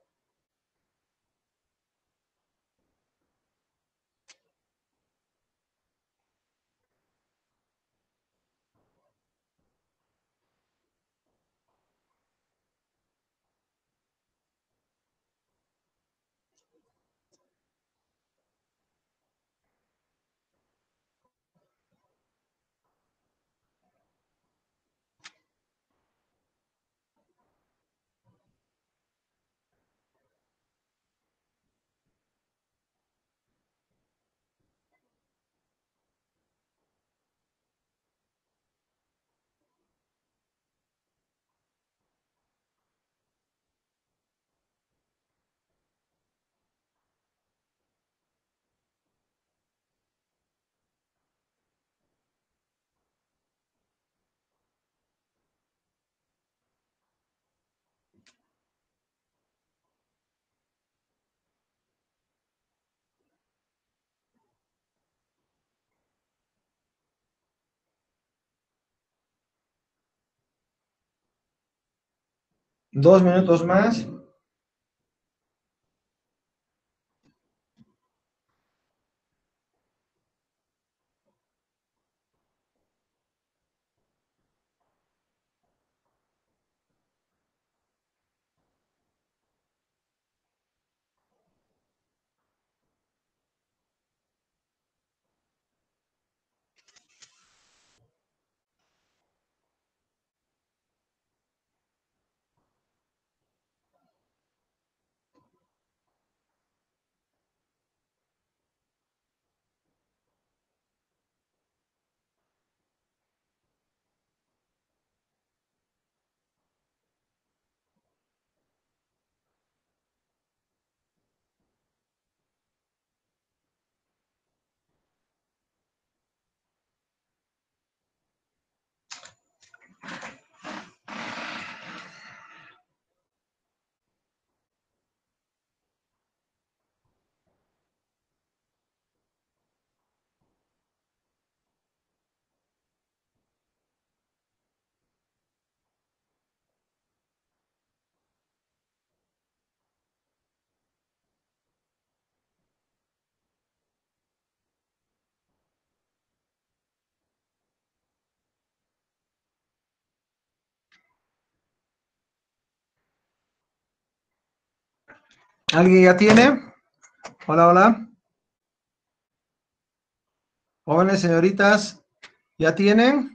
Dos minutos más. ¿Alguien ya tiene? Hola, hola. Jóvenes, señoritas, ¿ya tienen?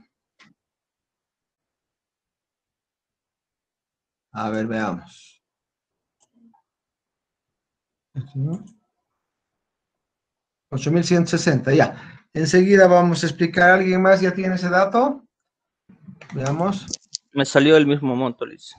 A ver, veamos. ocho mil ciento sesenta, ya. Enseguida vamos a explicar. ¿Alguien más ya tiene ese dato? Veamos. Me salió el mismo monto, Liz.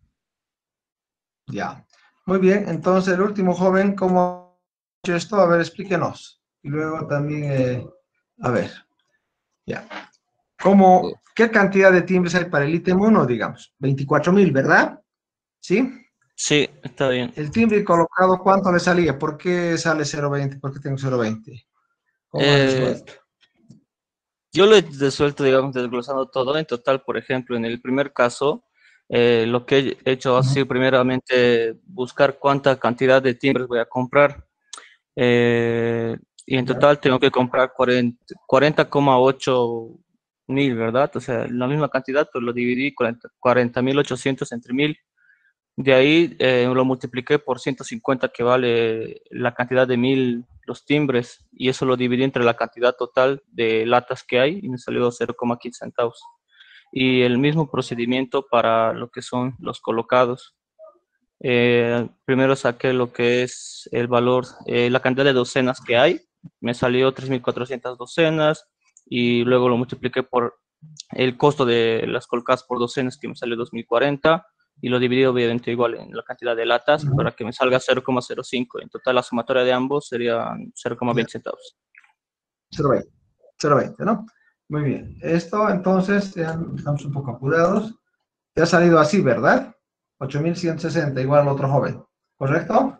Ya. Muy bien, entonces el último joven, ¿cómo ha hecho esto? A ver, explíquenos. Y luego también, eh, a ver, ya. ¿Cómo, qué cantidad de timbres hay para el ítem uno, digamos? veinticuatro mil, ¿verdad? ¿Sí? Sí, está bien. El timbre colocado, ¿cuánto le salía? ¿Por qué sale cero veinte? ¿Por qué tengo cero veinte? ¿Cómo has Eh, resuelto? yo lo he resuelto, digamos, desglosando todo. En total, por ejemplo, en el primer caso, eh, lo que he hecho ha sido primeramente buscar cuánta cantidad de timbres voy a comprar. Eh, y en total tengo que comprar cuarenta coma ocho mil, ¿verdad? O sea, la misma cantidad, pues lo dividí cuarenta mil ochocientos entre mil. De ahí eh, lo multipliqué por ciento cincuenta, que vale la cantidad de mil los timbres, y eso lo dividí entre la cantidad total de latas que hay y me salió cero coma quince centavos. Y el mismo procedimiento para lo que son los colocados. Eh, primero saqué lo que es el valor, eh, la cantidad de docenas que hay, me salió tres mil cuatrocientas docenas, y luego lo multipliqué por el costo de las colocadas por docenas, que me salió dos mil cuarenta, y lo dividí obviamente igual en la cantidad de latas para que me salga cero coma cero cinco. En total la sumatoria de ambos sería cero coma veinte centavos. cero coma veinte, cero coma veinte, ¿no? Muy bien. Esto entonces, ya estamos un poco apurados. Te ha salido así, ¿verdad? ocho mil ciento sesenta, igual al otro joven. ¿Correcto?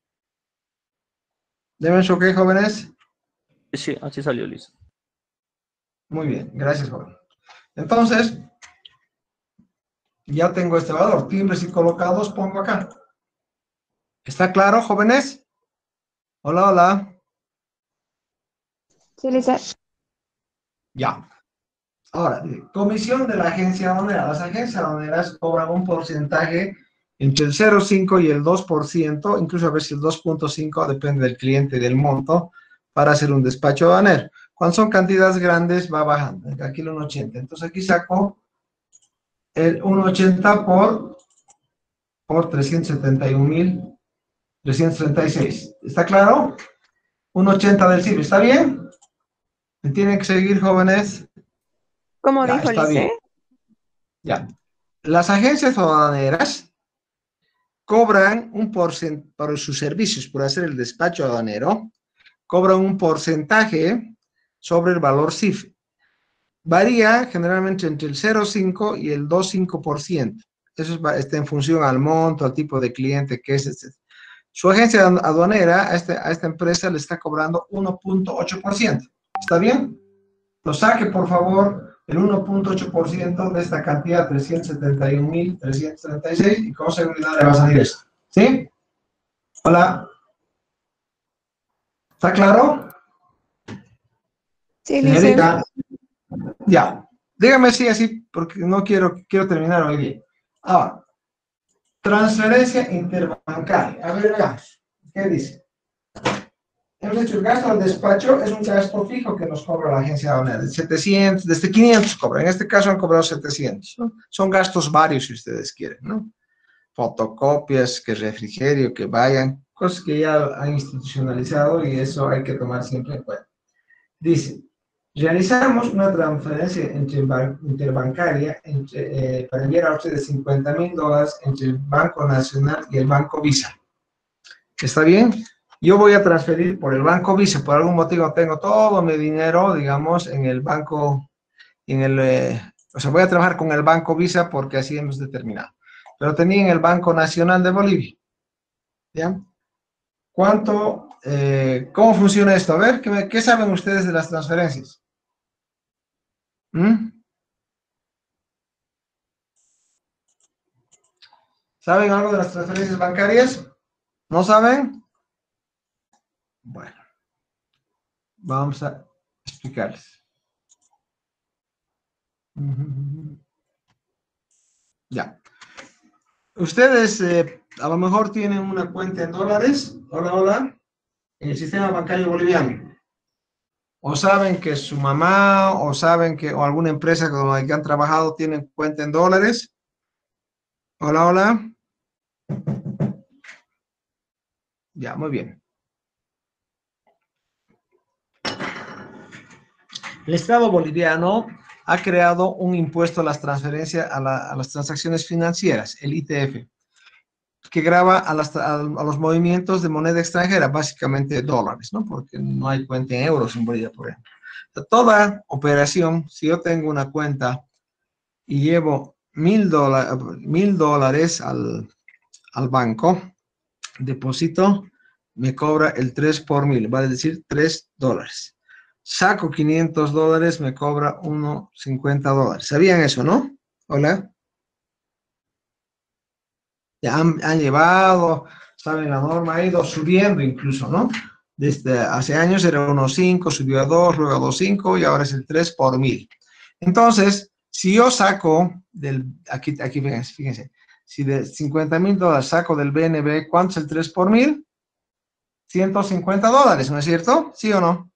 ¿Deben su qué, jóvenes? Sí, así salió, Liz. Muy bien, gracias, joven. Entonces, ya tengo este valor. Timbres y colocados pongo acá. ¿Está claro, jóvenes? Hola, hola. Sí, Lisa. Ya. Ahora, comisión de la agencia aduanera. Las agencias aduaneras cobran un porcentaje entre el cero coma cinco y el dos por ciento, incluso a veces el dos punto cinco, depende del cliente y del monto, para hacer un despacho aduanero. Cuando son cantidades grandes, va bajando. Aquí el uno coma ochenta. Entonces aquí saco el uno coma ochenta por, por trescientos setenta y un mil trescientos treinta y seis. ¿Está claro? uno coma ochenta del C I B. ¿Está bien? ¿Me tienen que seguir, jóvenes? ¿Cómo Ya, dijo está Lice? bien. Ya. Las agencias aduaneras cobran un porcentaje por sus servicios, por hacer el despacho aduanero, cobran un porcentaje sobre el valor C I F. Varía generalmente entre el cero coma cinco y el dos coma cinco por ciento. Eso es, está en función al monto, al tipo de cliente que es. Este. Su agencia aduanera a, este, a esta empresa le está cobrando uno punto ocho por ciento. ¿Está bien? Lo saque, por favor, el uno punto ocho por ciento de esta cantidad, trescientos setenta y un mil trescientos treinta y seis, y con seguridad le va a salir esto. ¿Sí? Hola. ¿Está claro? Sí, Señorita. Ya. Dígame si así, porque no quiero, quiero terminar hoy bien. Ahora, transferencia interbancaria. A ver, veamos. ¿Qué dice? Hemos dicho, el gasto al despacho es un gasto fijo que nos cobra la agencia aduanera. De setecientos, desde quinientos cobra. En este caso han cobrado setecientos, ¿no? Son gastos varios, si ustedes quieren, ¿no? Fotocopias, que refrigerio, que vayan, cosas que ya han institucionalizado y eso hay que tomar siempre en cuenta. Dice, realizamos una transferencia interbancaria entre, eh, para enviar a ustedes cincuenta mil dólares entre el Banco Nacional y el Banco Visa. ¿Está bien? Yo voy a transferir por el Banco Visa, por algún motivo tengo todo mi dinero, digamos, en el banco, en el, eh, o sea, voy a trabajar con el Banco Visa porque así hemos determinado. Pero tenía en el Banco Nacional de Bolivia. ¿Ya? ¿Cuánto, eh, cómo funciona esto? A ver, ¿qué, qué saben ustedes de las transferencias? ¿Mm? ¿Saben algo de las transferencias bancarias? ¿No saben? Bueno, vamos a explicarles. Ya. Ustedes eh, a lo mejor tienen una cuenta en dólares, hola, hola, en el sistema bancario boliviano. O saben que su mamá, o saben que, o alguna empresa con la que han trabajado tienen cuenta en dólares. Hola, hola. Ya, muy bien. El Estado boliviano ha creado un impuesto a las transferencias, a, la, a las transacciones financieras, el I T F, que grava a, las, a, a los movimientos de moneda extranjera, básicamente dólares, ¿no? Porque no hay cuenta en euros en Bolivia, por ejemplo. Toda operación, si yo tengo una cuenta y llevo mil, dólar, mil dólares al, al banco, deposito, me cobra el tres por mil, vale decir tres dólares. Saco quinientos dólares, me cobra uno cincuenta dólares. ¿Sabían eso, no? Hola. Ya han, han llevado, saben, la norma ha ido subiendo incluso, ¿no? Desde hace años era uno cinco, subió a dos, luego a dos cinco y ahora es el tres por mil. Entonces, si yo saco del, aquí, aquí fíjense, fíjense, si de cincuenta mil dólares saco del B N B, ¿cuánto es el tres por mil? ciento cincuenta dólares, ¿no es cierto? ¿Sí o no?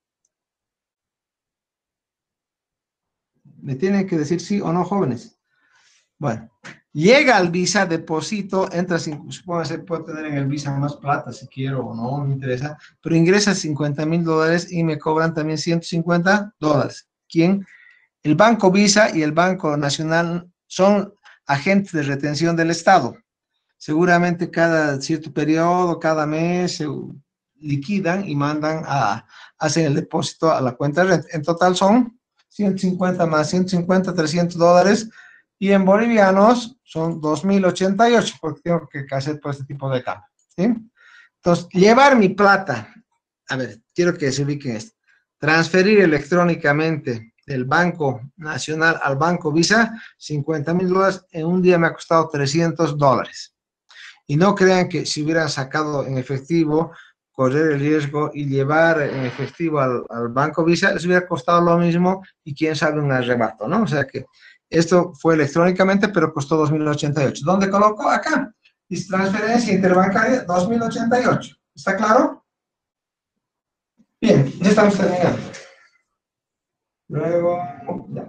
Me tienen que decir sí o no, jóvenes. Bueno, llega al Visa, deposito, entra, supongo que se puede tener en el Visa más plata si quiero o no, no me interesa, pero ingresa cincuenta mil dólares y me cobran también ciento cincuenta dólares. ¿Quién? El Banco Visa y el Banco Nacional son agentes de retención del Estado. Seguramente cada cierto periodo, cada mes, se liquidan y mandan a, hacen el depósito a la cuenta de renta. En total son ciento cincuenta más ciento cincuenta, trescientos dólares, y en bolivianos son dos mil ochenta y ocho, porque tengo que hacer todo este tipo de cambio, ¿sí? Entonces, llevar mi plata, a ver, quiero que se ubiquen esto, transferir electrónicamente del Banco Nacional al Banco Visa, cincuenta mil dólares, en un día me ha costado trescientos dólares. Y no crean que si hubieran sacado en efectivo, correr el riesgo y llevar en efectivo al, al Banco Visa, les hubiera costado lo mismo y quién sabe un arrebato, ¿no? O sea que esto fue electrónicamente, pero costó dos mil ochenta y ocho. ¿Dónde coloco? Acá. Dice transferencia interbancaria dos mil ochenta y ocho. ¿Está claro? Bien, ya estamos terminando. Luego, ya.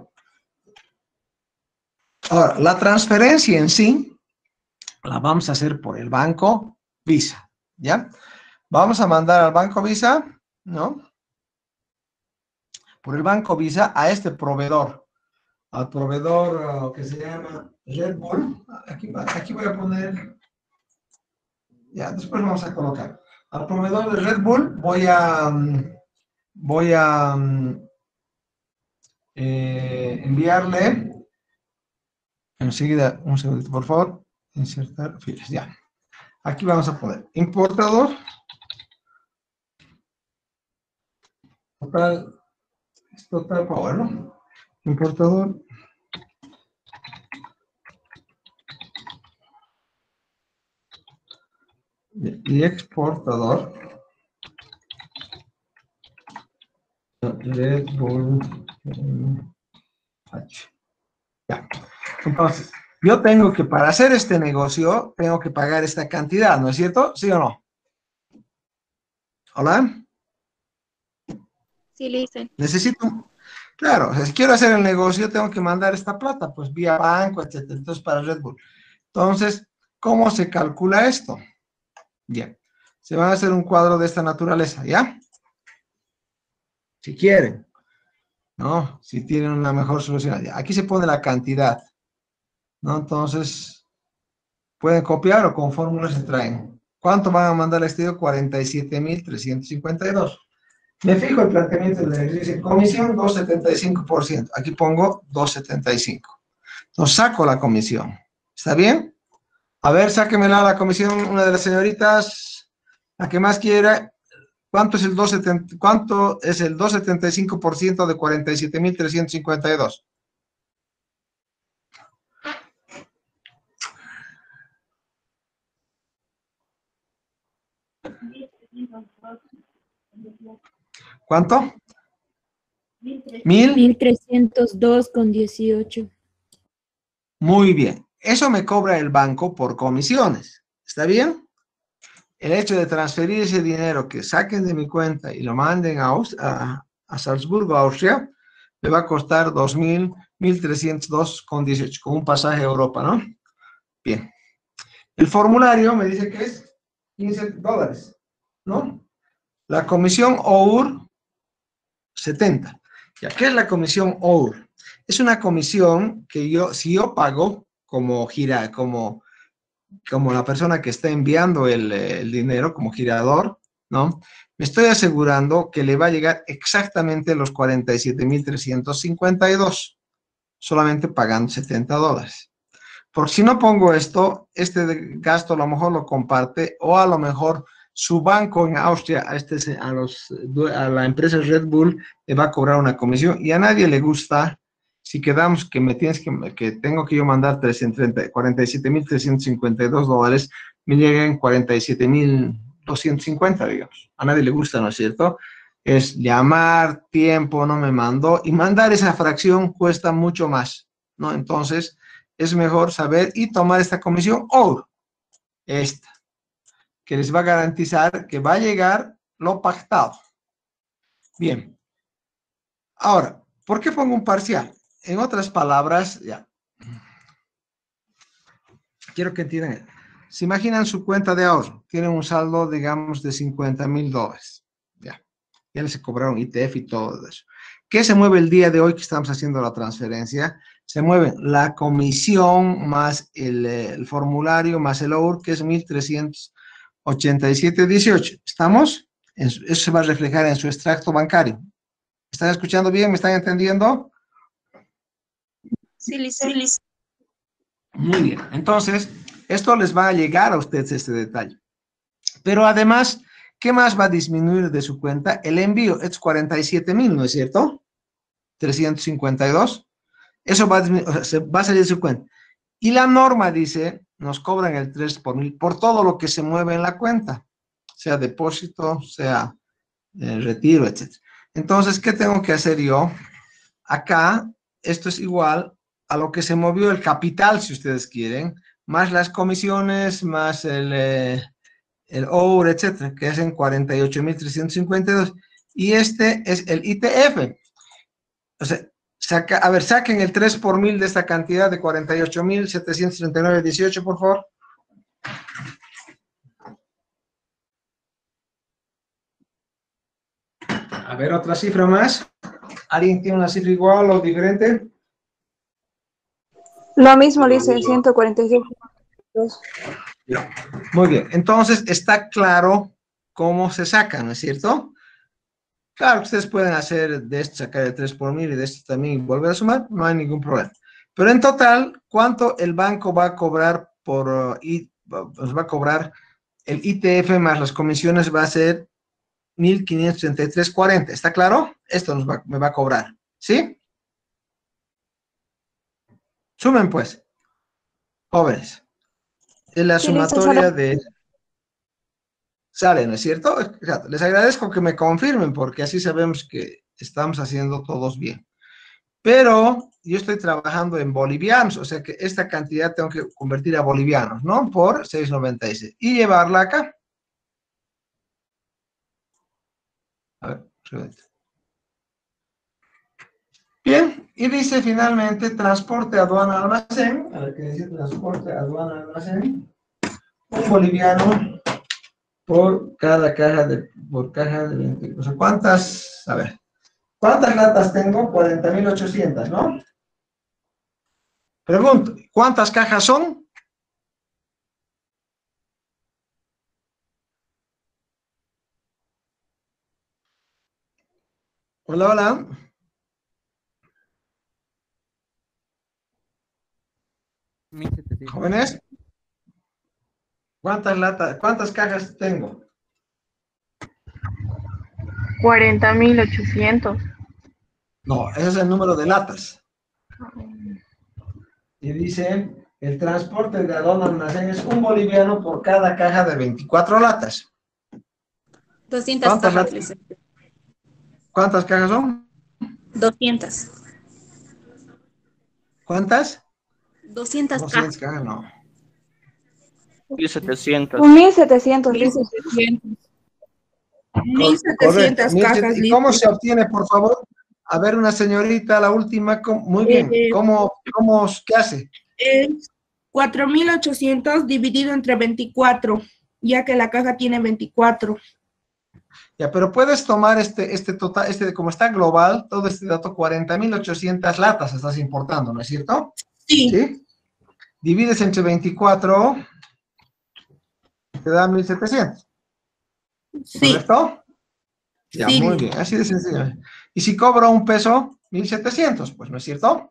Ahora, la transferencia en sí la vamos a hacer por el Banco Visa, ¿ya? Vamos a mandar al Banco Visa, ¿no? Por el Banco Visa a este proveedor, al proveedor uh, que se llama Red Bull. Aquí, aquí voy a poner, ya, después vamos a colocar. Al proveedor de Red Bull voy a, um, voy a um, eh, enviarle, enseguida, un segundito, por favor, insertar filas, ya. Aquí vamos a poner importador. Total, es total power, ¿no? Importador. Y exportador. Red Bull H. Ya. Entonces, yo tengo que, para hacer este negocio, tengo que pagar esta cantidad, ¿no es cierto? ¿Sí o no? ¿Hola? Sí, le dicen. Necesito, claro, si quiero hacer el negocio, tengo que mandar esta plata, pues vía banco, etcétera. Entonces, para Red Bull. Entonces, ¿cómo se calcula esto? Bien, se va a hacer un cuadro de esta naturaleza, ¿ya? Si quieren, ¿no? Si tienen una mejor solución. Aquí se pone la cantidad, ¿no? Entonces, pueden copiar o con fórmulas se traen. ¿Cuánto van a mandar al exterior? cuarenta y siete mil trescientos cincuenta y dos. Me fijo el planteamiento de dice comisión dos coma setenta y cinco por ciento. Aquí pongo dos coma setenta y cinco. Entonces saco la comisión. ¿Está bien? A ver, sáquemela la comisión, una de las señoritas, la que más quiera. ¿Cuánto es el dos setenta, cuánto es el dos coma setenta y cinco por ciento de cuarenta y siete mil trescientos cincuenta y dos? ¿Cuánto? Mil. mil trescientos dos con dieciocho. Muy bien. Eso me cobra el banco por comisiones. ¿Está bien? El hecho de transferir ese dinero que saquen de mi cuenta y lo manden a, a, a Salzburgo, Austria, me va a costar dos mil, mil trescientos dos con dieciocho, con un pasaje a Europa, ¿no? Bien. El formulario me dice que es quince dólares, ¿no? La comisión O U R, setenta. ¿Ya qué es la comisión O U R? Es una comisión que yo, si yo pago como gira, como, como la persona que está enviando el, el dinero, como girador, ¿no? Me estoy asegurando que le va a llegar exactamente los cuarenta y siete mil trescientos cincuenta y dos, solamente pagando setenta dólares. Porque si no pongo esto, este gasto a lo mejor lo comparte, o a lo mejor su banco en Austria, a, este, a, los, a la empresa Red Bull, le va a cobrar una comisión, y a nadie le gusta, si quedamos que me tienes que, que tengo que yo mandar cuarenta y siete mil trescientos cincuenta y dos dólares, me llegan cuarenta y siete mil doscientos cincuenta, digamos. A nadie le gusta, ¿no es cierto? Es llamar, tiempo, no me mandó, y mandar esa fracción cuesta mucho más, ¿no? Entonces, es mejor saber y tomar esta comisión, o esta, que les va a garantizar que va a llegar lo pactado. Bien. Ahora, ¿por qué pongo un parcial? En otras palabras, ya. Quiero que entiendan. Se imaginan su cuenta de ahorro. Tienen un saldo, digamos, de cincuenta mil dólares. Ya. Ya les cobraron I T F y todo eso. ¿Qué se mueve el día de hoy que estamos haciendo la transferencia? Se mueve la comisión más el, el formulario más el O U R, que es mil trescientos ochenta y siete dieciocho. ¿Estamos? Eso se va a reflejar en su extracto bancario. ¿Están escuchando bien? ¿Me están entendiendo? Sí, Lice. Muy bien. Entonces, esto les va a llegar a ustedes este detalle. Pero además, ¿qué más va a disminuir de su cuenta? El envío es cuarenta y siete mil, ¿no es cierto? trescientos cincuenta y dos. Eso va a, o sea, va a salir de su cuenta. Y la norma dice, nos cobran el tres por mil por todo lo que se mueve en la cuenta, sea depósito, sea eh, retiro, etcétera. Entonces, ¿qué tengo que hacer yo? Acá, esto es igual a lo que se movió el capital, si ustedes quieren, más las comisiones, más el, eh, el O U R, etcétera, que hacen cuarenta y ocho mil trescientos cincuenta y dos. Y este es el I T F. O sea, saca, a ver, saquen el tres por mil de esta cantidad de cuarenta y ocho mil setecientos treinta y nueve dieciocho, por favor. A ver, otra cifra más. ¿Alguien tiene una cifra igual o diferente? Lo mismo, dice ciento cuarenta y seis. Muy bien, entonces está claro cómo se saca, ¿no es cierto? Claro, ustedes pueden hacer de esto, sacar el tres por mil y de esto también y volver a sumar, no hay ningún problema. Pero en total, ¿cuánto el banco va a cobrar por, uh, y, pues va a cobrar el I T F más las comisiones? Va a ser mil quinientos treinta y tres cuarenta, ¿está claro? Esto nos va, me va a cobrar, ¿sí? Sumen pues, jóvenes. Es la sumatoria de... Sale, ¿no es cierto? Les agradezco que me confirmen porque así sabemos que estamos haciendo todos bien. Pero yo estoy trabajando en bolivianos, o sea que esta cantidad tengo que convertir a bolivianos, ¿no? Por seis noventa y seis. Y llevarla acá. A ver, suelta. Bien, y dice finalmente transporte, aduana, almacén. A ver qué dice transporte, aduana, almacén. Un boliviano por cada caja de, por caja de veinte. O sea, ¿cuántas? A ver, ¿cuántas latas tengo? cuarenta mil ochocientas, ¿no? Pregunto, ¿cuántas cajas son? Hola, hola. Jóvenes, ¿cuántas latas, cuántas cajas tengo? cuarenta mil ochocientos. No, ese es el número de latas. Y dice, el transporte de aduana almacén es un boliviano por cada caja de veinticuatro latas. doscientas ¿Cuántas cajas. latas? ¿Cuántas cajas son? doscientas. ¿Cuántas? doscientas doscientas cajas. cajas, no. mil setecientos. mil setecientos. mil setecientos. mil Correcto. setecientas cajas. ¿Y cómo se obtiene, por favor? A ver, una señorita, la última, muy bien. Eh, ¿Cómo, cómo, qué hace? Es cuatro mil ochocientos dividido entre veinticuatro, ya que la caja tiene veinticuatro. Ya, pero puedes tomar este, este total, este, como está global, todo este dato, cuarenta mil ochocientas latas estás importando, ¿no es cierto? Sí. ¿Sí? Divides entre veinticuatro, te da mil setecientos. Sí. ¿Correcto? Ya, Sí. muy bien, así de sencillo. Y si cobro un peso, mil setecientos, pues, ¿no es cierto?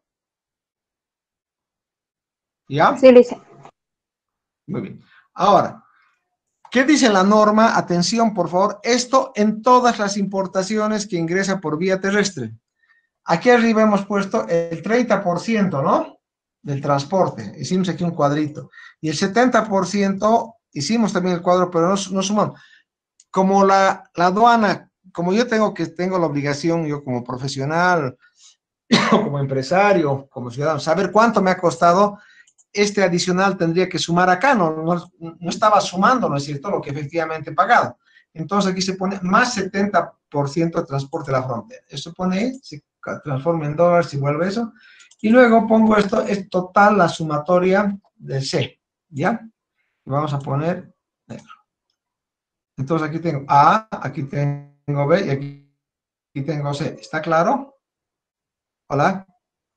¿Ya? Sí, Lice. Muy bien. Ahora, ¿qué dice la norma? Atención, por favor. Esto en todas las importaciones que ingresan por vía terrestre. Aquí arriba hemos puesto el treinta por ciento, ¿no? Del transporte. Hicimos aquí un cuadrito. Y el setenta por ciento, hicimos también el cuadro, pero no, no sumamos. Como la, la aduana, como yo tengo que tengo la obligación, yo como profesional, como empresario, como ciudadano, saber cuánto me ha costado, este adicional tendría que sumar acá, no, no, no estaba sumando, ¿no es cierto?, lo que efectivamente he pagado. Entonces aquí se pone más setenta por ciento de transporte de la frontera. Eso pone ahí, se transforma en dólares y vuelve eso. Y luego pongo esto, es total la sumatoria del C, ¿ya? Y vamos a poner negro. Entonces aquí tengo A, aquí tengo B y aquí, aquí tengo C. ¿Está claro? ¿Hola?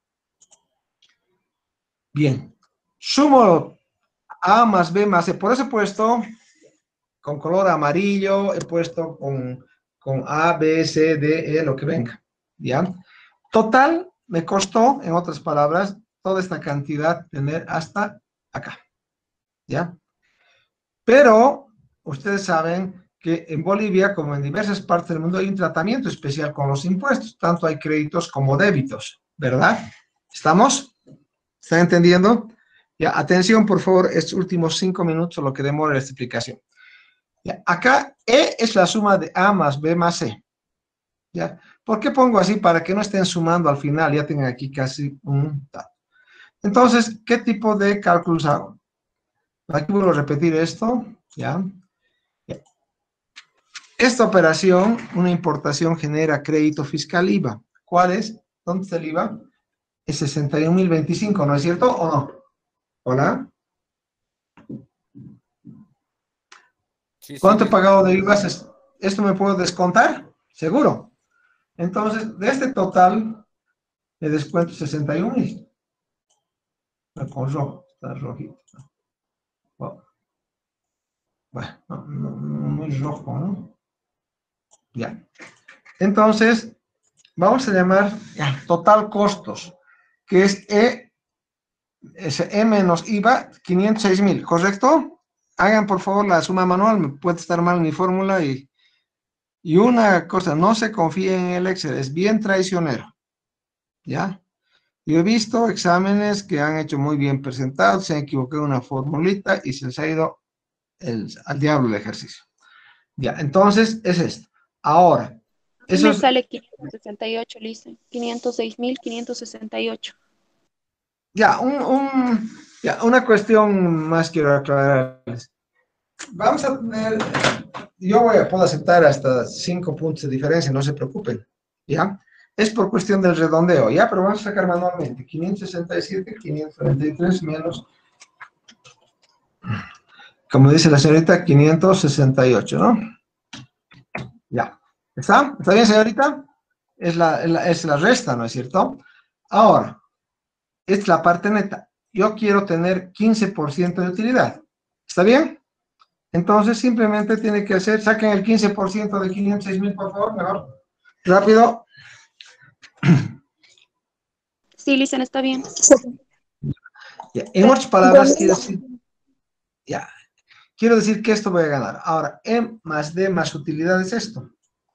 Bien. Sumo A más B más C. Por eso he puesto con color amarillo, he puesto con, con A, B, C, D, E, lo que venga. ¿Ya? Total, me costó, en otras palabras, toda esta cantidad tener hasta acá. ¿Ya? Pero ustedes saben que en Bolivia, como en diversas partes del mundo, hay un tratamiento especial con los impuestos. Tanto hay créditos como débitos, ¿verdad? ¿Estamos? ¿Están entendiendo? Ya, atención, por favor, estos últimos cinco minutos, lo que demora esta explicación. Ya, acá, E es la suma de A más B más C. ¿Ya? ¿Por qué pongo así? Para que no estén sumando al final, ya tengan aquí casi un dato. Entonces, ¿qué tipo de cálculos hago? Aquí vuelvo a repetir esto, ¿ya? Ya. Esta operación, una importación, genera crédito fiscal I V A. ¿Cuál es? ¿Dónde está el I V A? Es sesenta y un mil veinticinco, ¿no es cierto o no? ¿Hola? Sí, ¿Cuánto he sí. pagado de I V A? ¿Esto me puedo descontar? Seguro. Entonces, de este total, le descuento sesenta y un mil. Con rojo, está rojito. Wow. Bueno, no, no, no, no es rojo, ¿no? Ya. Entonces, vamos a llamar ya, total costos, que es E, es E menos I V A, quinientos seis mil, ¿correcto? Hagan por favor la suma manual, me puede estar mal mi fórmula y, y una cosa, no se confíen en el Excel, es bien traicionero, ¿ya? Yo he visto exámenes que han hecho muy bien presentados, se han equivocado en una formulita y se les ha ido el, al diablo el ejercicio. Ya, entonces es esto. Ahora, eso Me es, sale quinientos sesenta y ocho, Lice. quinientos seis mil quinientos sesenta y ocho. ya, un, un, ya, una cuestión más quiero aclararles. Vamos a tener, yo voy a, puedo aceptar hasta cinco puntos de diferencia, no se preocupen, ¿ya? Es por cuestión del redondeo, ¿ya? Pero vamos a sacar manualmente. quinientos sesenta y siete, quinientos noventa y tres menos, como dice la señorita, quinientos sesenta y ocho, ¿no? Ya. ¿Está? ¿Está bien, señorita? Es la, es la, es la resta, ¿no es cierto? Ahora, esta es la parte neta. Yo quiero tener quince por ciento de utilidad. ¿Está bien? Entonces, simplemente tiene que hacer, saquen el quince por ciento de quinientos seis mil, por favor, mejor. Rápido. Sí, Lice, está bien. Ya, en otras palabras, quiero decir, ya, quiero decir que esto voy a ganar. Ahora, E más D más utilidad es esto.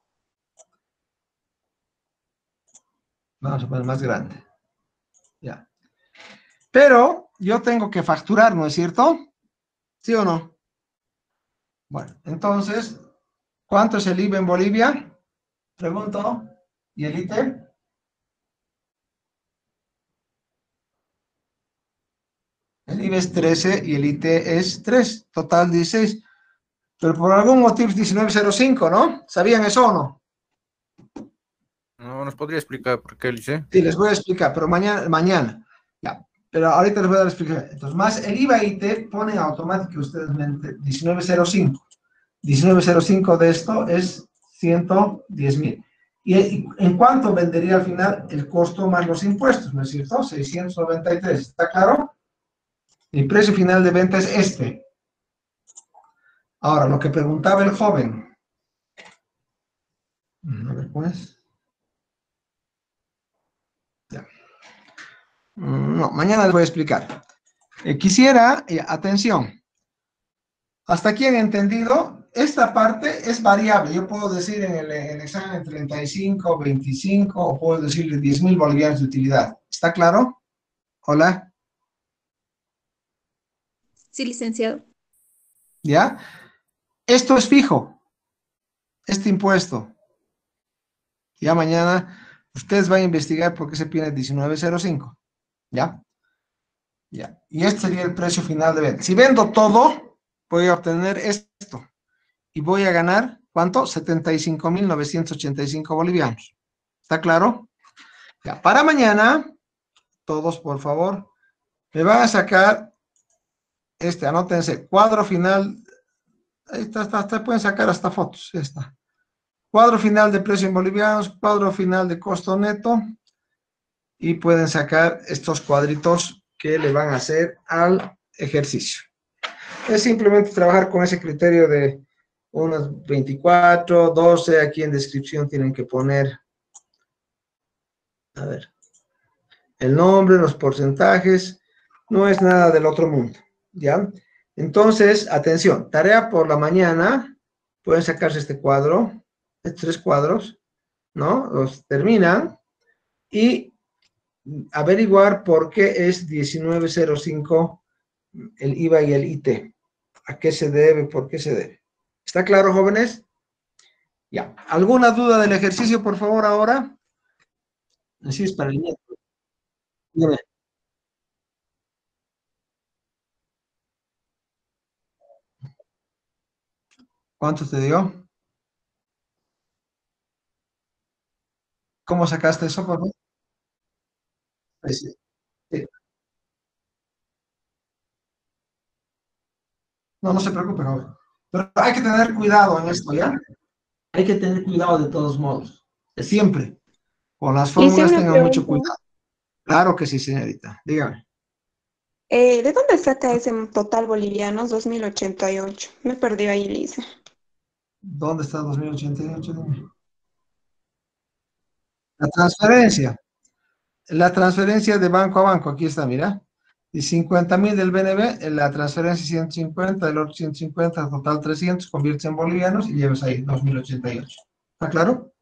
Vamos a poner más grande. Ya. Pero yo tengo que facturar, ¿no es cierto? ¿Sí o no? Bueno, entonces, ¿cuánto es el I V A en Bolivia? Pregunto. ¿Y el I T E? El I V A es trece y el I T E es tres, total dieciséis. Pero por algún motivo es diecinueve cero cinco, ¿no? ¿Sabían eso o no? No, ¿nos podría explicar por qué, Lice? Sí, les voy a explicar, pero mañana, mañana. Ya, pero ahorita les voy a dar la explicación. Entonces, más el I V A I T E ponen automático ustedes diecinueve cero cinco. diecinueve cero cinco de esto es ciento diez mil. ¿Y en cuánto vendería al final el costo más los impuestos? ¿No es cierto? seiscientos noventa y tres. ¿Está claro? El precio final de venta es este. Ahora, lo que preguntaba el joven. A ver, pues. Ya. No, mañana les voy a explicar. Eh, quisiera, eh, atención. Hasta aquí han entendido. Esta parte es variable. Yo puedo decir en el, en el examen treinta y cinco, veinticinco, o puedo decirle diez mil bolivianos de utilidad. ¿Está claro? Hola. Sí, licenciado. ¿Ya? Esto es fijo. Este impuesto. Ya mañana ustedes van a investigar por qué se pide diecinueve cero cinco. ¿Ya? Ya. Y este sería el precio final de venta. Si vendo todo, voy a obtener esto. Y voy a ganar, ¿cuánto? setenta y cinco mil novecientos ochenta y cinco bolivianos. ¿Está claro? Ya. Para mañana, todos, por favor, me van a sacar este, anótense, cuadro final. Ahí está, está, está, pueden sacar hasta fotos. Ya está. Cuadro final de precio en bolivianos, cuadro final de costo neto. Y pueden sacar estos cuadritos que le van a hacer al ejercicio. Es simplemente trabajar con ese criterio de unos veinticuatro, doce, aquí en descripción tienen que poner, a ver, el nombre, los porcentajes, no es nada del otro mundo, ¿ya? Entonces, atención, tarea por la mañana, pueden sacarse este cuadro, estos tres cuadros, ¿no? Los terminan y averiguar por qué es diecinueve cero cinco el I V A y el I T. ¿A qué se debe? ¿Por qué se debe? ¿Está claro, jóvenes? Ya. ¿Alguna duda del ejercicio, por favor, ahora? Así es para el nieto. Dígame. ¿Cuánto te dio? ¿Cómo sacaste eso, por favor? Sí, sí. No, no se preocupe, joven. Pero hay que tener cuidado en esto, ¿ya? Hay que tener cuidado de todos modos. Siempre. Con las fórmulas tengan mucho cuidado. Claro que sí, señorita. Dígame. Eh, ¿de dónde saca ese total bolivianos dos mil ochenta y ocho? Me perdí ahí, Lisa. ¿Dónde está dos mil ochenta y ocho? Dime. La transferencia. La transferencia de banco a banco. Aquí está, mira. Y cincuenta mil del B N B, la transferencia ciento cincuenta, del otro ciento cincuenta, total trescientos, convierte en bolivianos y llevas ahí dos mil ochenta y ocho. ¿Está claro?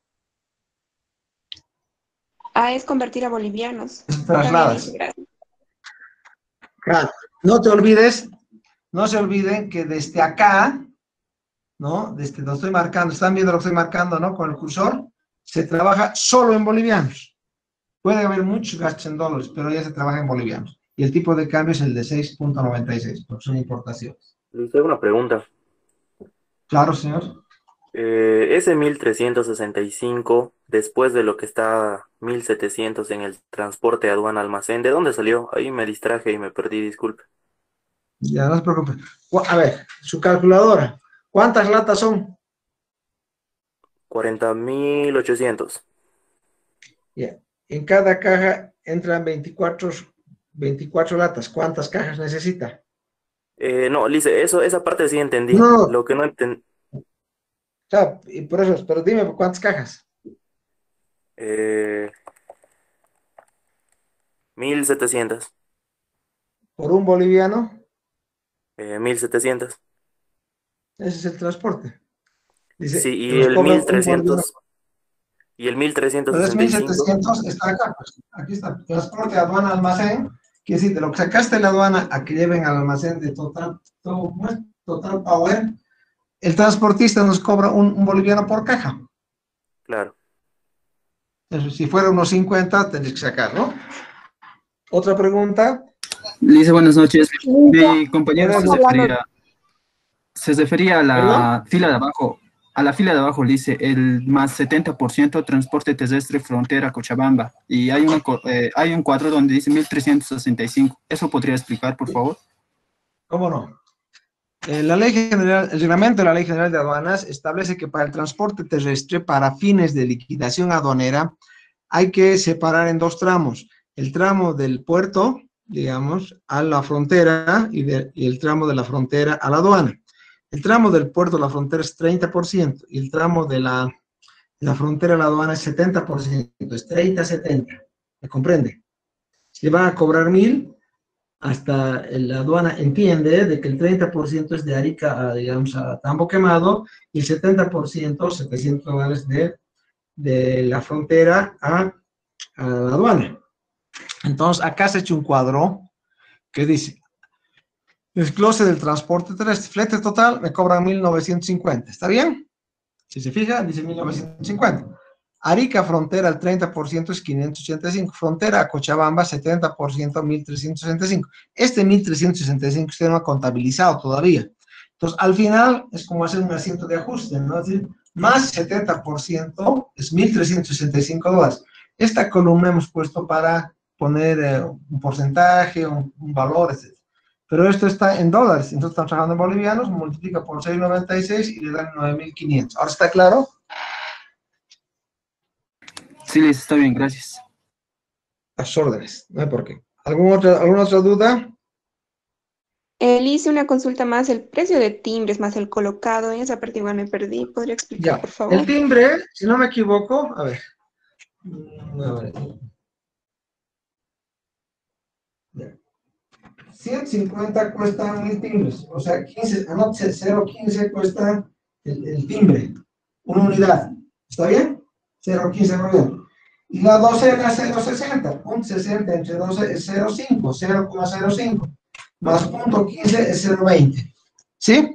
Ah, es convertir a bolivianos. Trasladas. Gracias. Claro. No te olvides, no se olviden que desde acá, ¿no? Desde lo estoy marcando, están viendo lo que estoy marcando, ¿no? Con el cursor, se trabaja solo en bolivianos. Puede haber muchos gastos en dólares, pero ya se trabaja en bolivianos. Y el tipo de cambio es el de seis punto noventa y seis, porque son importaciones. Le hice una pregunta. Claro, señor. Eh, ese mil trescientos sesenta y cinco, después de lo que está mil setecientos en el transporte, aduana, almacén, ¿de dónde salió? Ahí me distraje y me perdí, disculpe. Ya, no se preocupe. A ver, su calculadora. ¿Cuántas latas son? cuarenta mil ochocientos. Ya. En cada caja entran veinticuatro, veinticuatro latas. ¿Cuántas cajas necesita? Eh, no, Lice, eso, esa parte sí entendí. No. Lo que no entendí. O sea, y por eso, pero dime, ¿cuántas cajas? Eh, mil setecientos. ¿Por un boliviano? Eh, mil setecientos. Ese es el transporte. Dice, Sí, y los el cobra mil un trescientos. boliviano. Y el mil trescientos Pero es sesenta y mil cinco. setecientos, está acá, pues. Aquí está. Transporte, aduana, almacén. Quiere decir, de lo que sacaste de la aduana a que lleven al almacén de total, todo, total power, el transportista nos cobra un, un boliviano por caja. Claro. Eso, si fuera unos cincuenta, tendrías que sacar, ¿no? Otra pregunta. Lice, buenas noches. Mi compañero se Buenas refería, se refería a la ¿Perdón? fila de abajo, a la fila de abajo, dice, el más setenta por ciento transporte terrestre frontera Cochabamba. Y hay, una, co- eh, hay un cuadro donde dice mil trescientos sesenta y cinco. ¿Eso podría explicar, por favor? ¿Cómo no? Eh, la ley general, el reglamento de la Ley General de Aduanas establece que para el transporte terrestre, para fines de liquidación aduanera, hay que separar en dos tramos. El tramo del puerto, digamos, a la frontera y, de, y el tramo de la frontera a la aduana. El tramo del puerto a la frontera es treinta por ciento y el tramo de la, de la frontera a la aduana es setenta por ciento. Es treinta setenta. ¿Me comprende? Si van a cobrar mil, hasta la aduana entiende de que el treinta por ciento es de Arica a, digamos, a Tambo Quemado y el setenta por ciento, setecientos dólares de, de la frontera a, a la aduana. Entonces, acá se ha hecho un cuadro que dice, desglose del transporte terrestre, flete total, me cobran mil novecientos cincuenta, ¿está bien? Si se fija, dice mil novecientos cincuenta. Arica, frontera, el treinta por ciento es quinientos ochenta y cinco. Frontera a Cochabamba, setenta por ciento, mil trescientos sesenta y cinco. Este mil trescientos sesenta y cinco usted no ha contabilizado todavía. Entonces, al final, es como hacer un asiento de ajuste, ¿no? Es decir, más setenta por ciento es mil trescientos sesenta y cinco dólares. Esta columna hemos puesto para poner eh, un porcentaje, un, un valor, etcétera. Pero esto está en dólares. Entonces, estamos trabajando en bolivianos, multiplica por seis coma noventa y seis y le dan nueve mil quinientos. ¿Ahora está claro? Sí, Liz, está bien, gracias. A sus órdenes, no hay por qué. ¿Alguna otra, ¿alguna otra duda? Él hice una consulta más, el precio de timbres más el colocado, en esa parte igual me perdí. ¿Podría explicar, Ya, por favor? el timbre, si no me equivoco, a ver. A ver. Ya. ciento cincuenta cuesta mil timbres, o sea, quince, anoche cero coma quince cuesta el, el timbre, una unidad. ¿Está bien? cero coma quince muy bien. Y la docena es cero coma sesenta, punto sesenta entre doce es cero coma cinco, cero coma cero cinco, más punto quince es cero coma veinte. ¿Sí?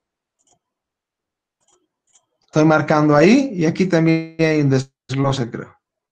Estoy marcando ahí, y aquí también hay un desglose, creo.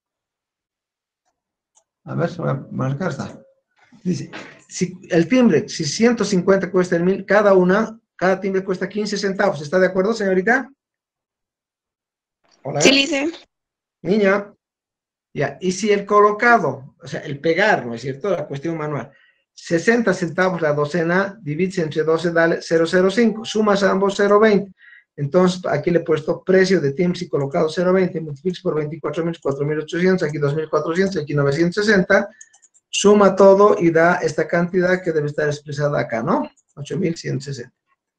A ver, se va a marcar, está. Dice, si el timbre, si ciento cincuenta cuesta el mil, cada una, cada timbre cuesta quince centavos. ¿Está de acuerdo, señorita? Hola. Sí, Lice. Niña. Ya, y si el colocado, o sea, el pegar, ¿no es cierto? La cuestión manual. sesenta centavos la docena, divides entre doce, dale cero coma cero cinco. Sumas a ambos cero coma veinte. Entonces, aquí le he puesto precio de timbres y colocado cero coma veinte. Multiplicas por veinticuatro mil, cuatro mil ochocientos. Aquí dos mil cuatrocientos, aquí novecientos sesenta. Suma todo y da esta cantidad que debe estar expresada acá, ¿no? ocho mil ciento sesenta.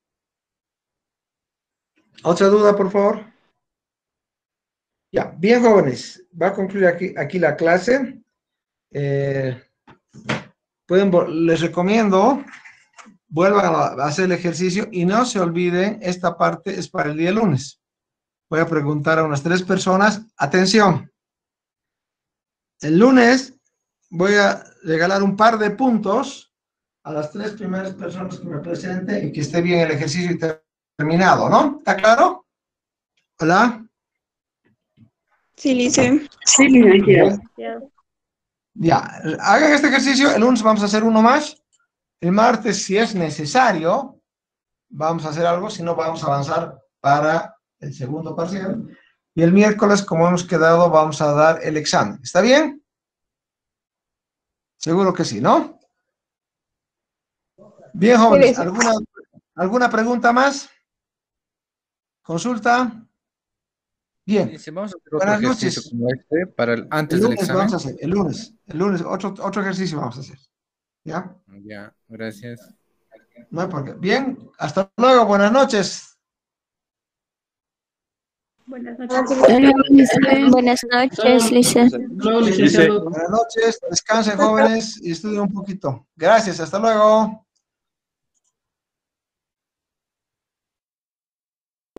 ¿Otra duda, por favor? Ya, bien, jóvenes. Va a concluir aquí, aquí la clase. Eh, pueden, les recomiendo, vuelvan a hacer el ejercicio y no se olviden, esta parte es para el día lunes. Voy a preguntar a unas tres personas. Atención. El lunes voy a regalar un par de puntos a las tres primeras personas que me presenten y que esté bien el ejercicio y terminado, ¿no? ¿Está claro? ¿Hola? Sí, Lice. Sí, licenciado. Ya, hagan este ejercicio. El lunes vamos a hacer uno más. El martes, si es necesario, vamos a hacer algo. Si no, vamos a avanzar para el segundo parcial. Y el miércoles, como hemos quedado, vamos a dar el examen. ¿Está bien? Seguro que sí, ¿no? Bien, jóvenes, ¿alguna, ¿alguna pregunta más? ¿Consulta? Bien. Sí, vamos a hacer otro Buenas ejercicio noches. como este para el, antes El del lunes examen. vamos a hacer, el lunes, el lunes, otro, otro ejercicio vamos a hacer. ¿Ya? Ya, gracias. No hay por qué. Bien, hasta luego, buenas noches. Buenas noches. Buenas noches, Lice. Buenas noches, descansen, jóvenes, y estudien un poquito. Gracias, hasta luego.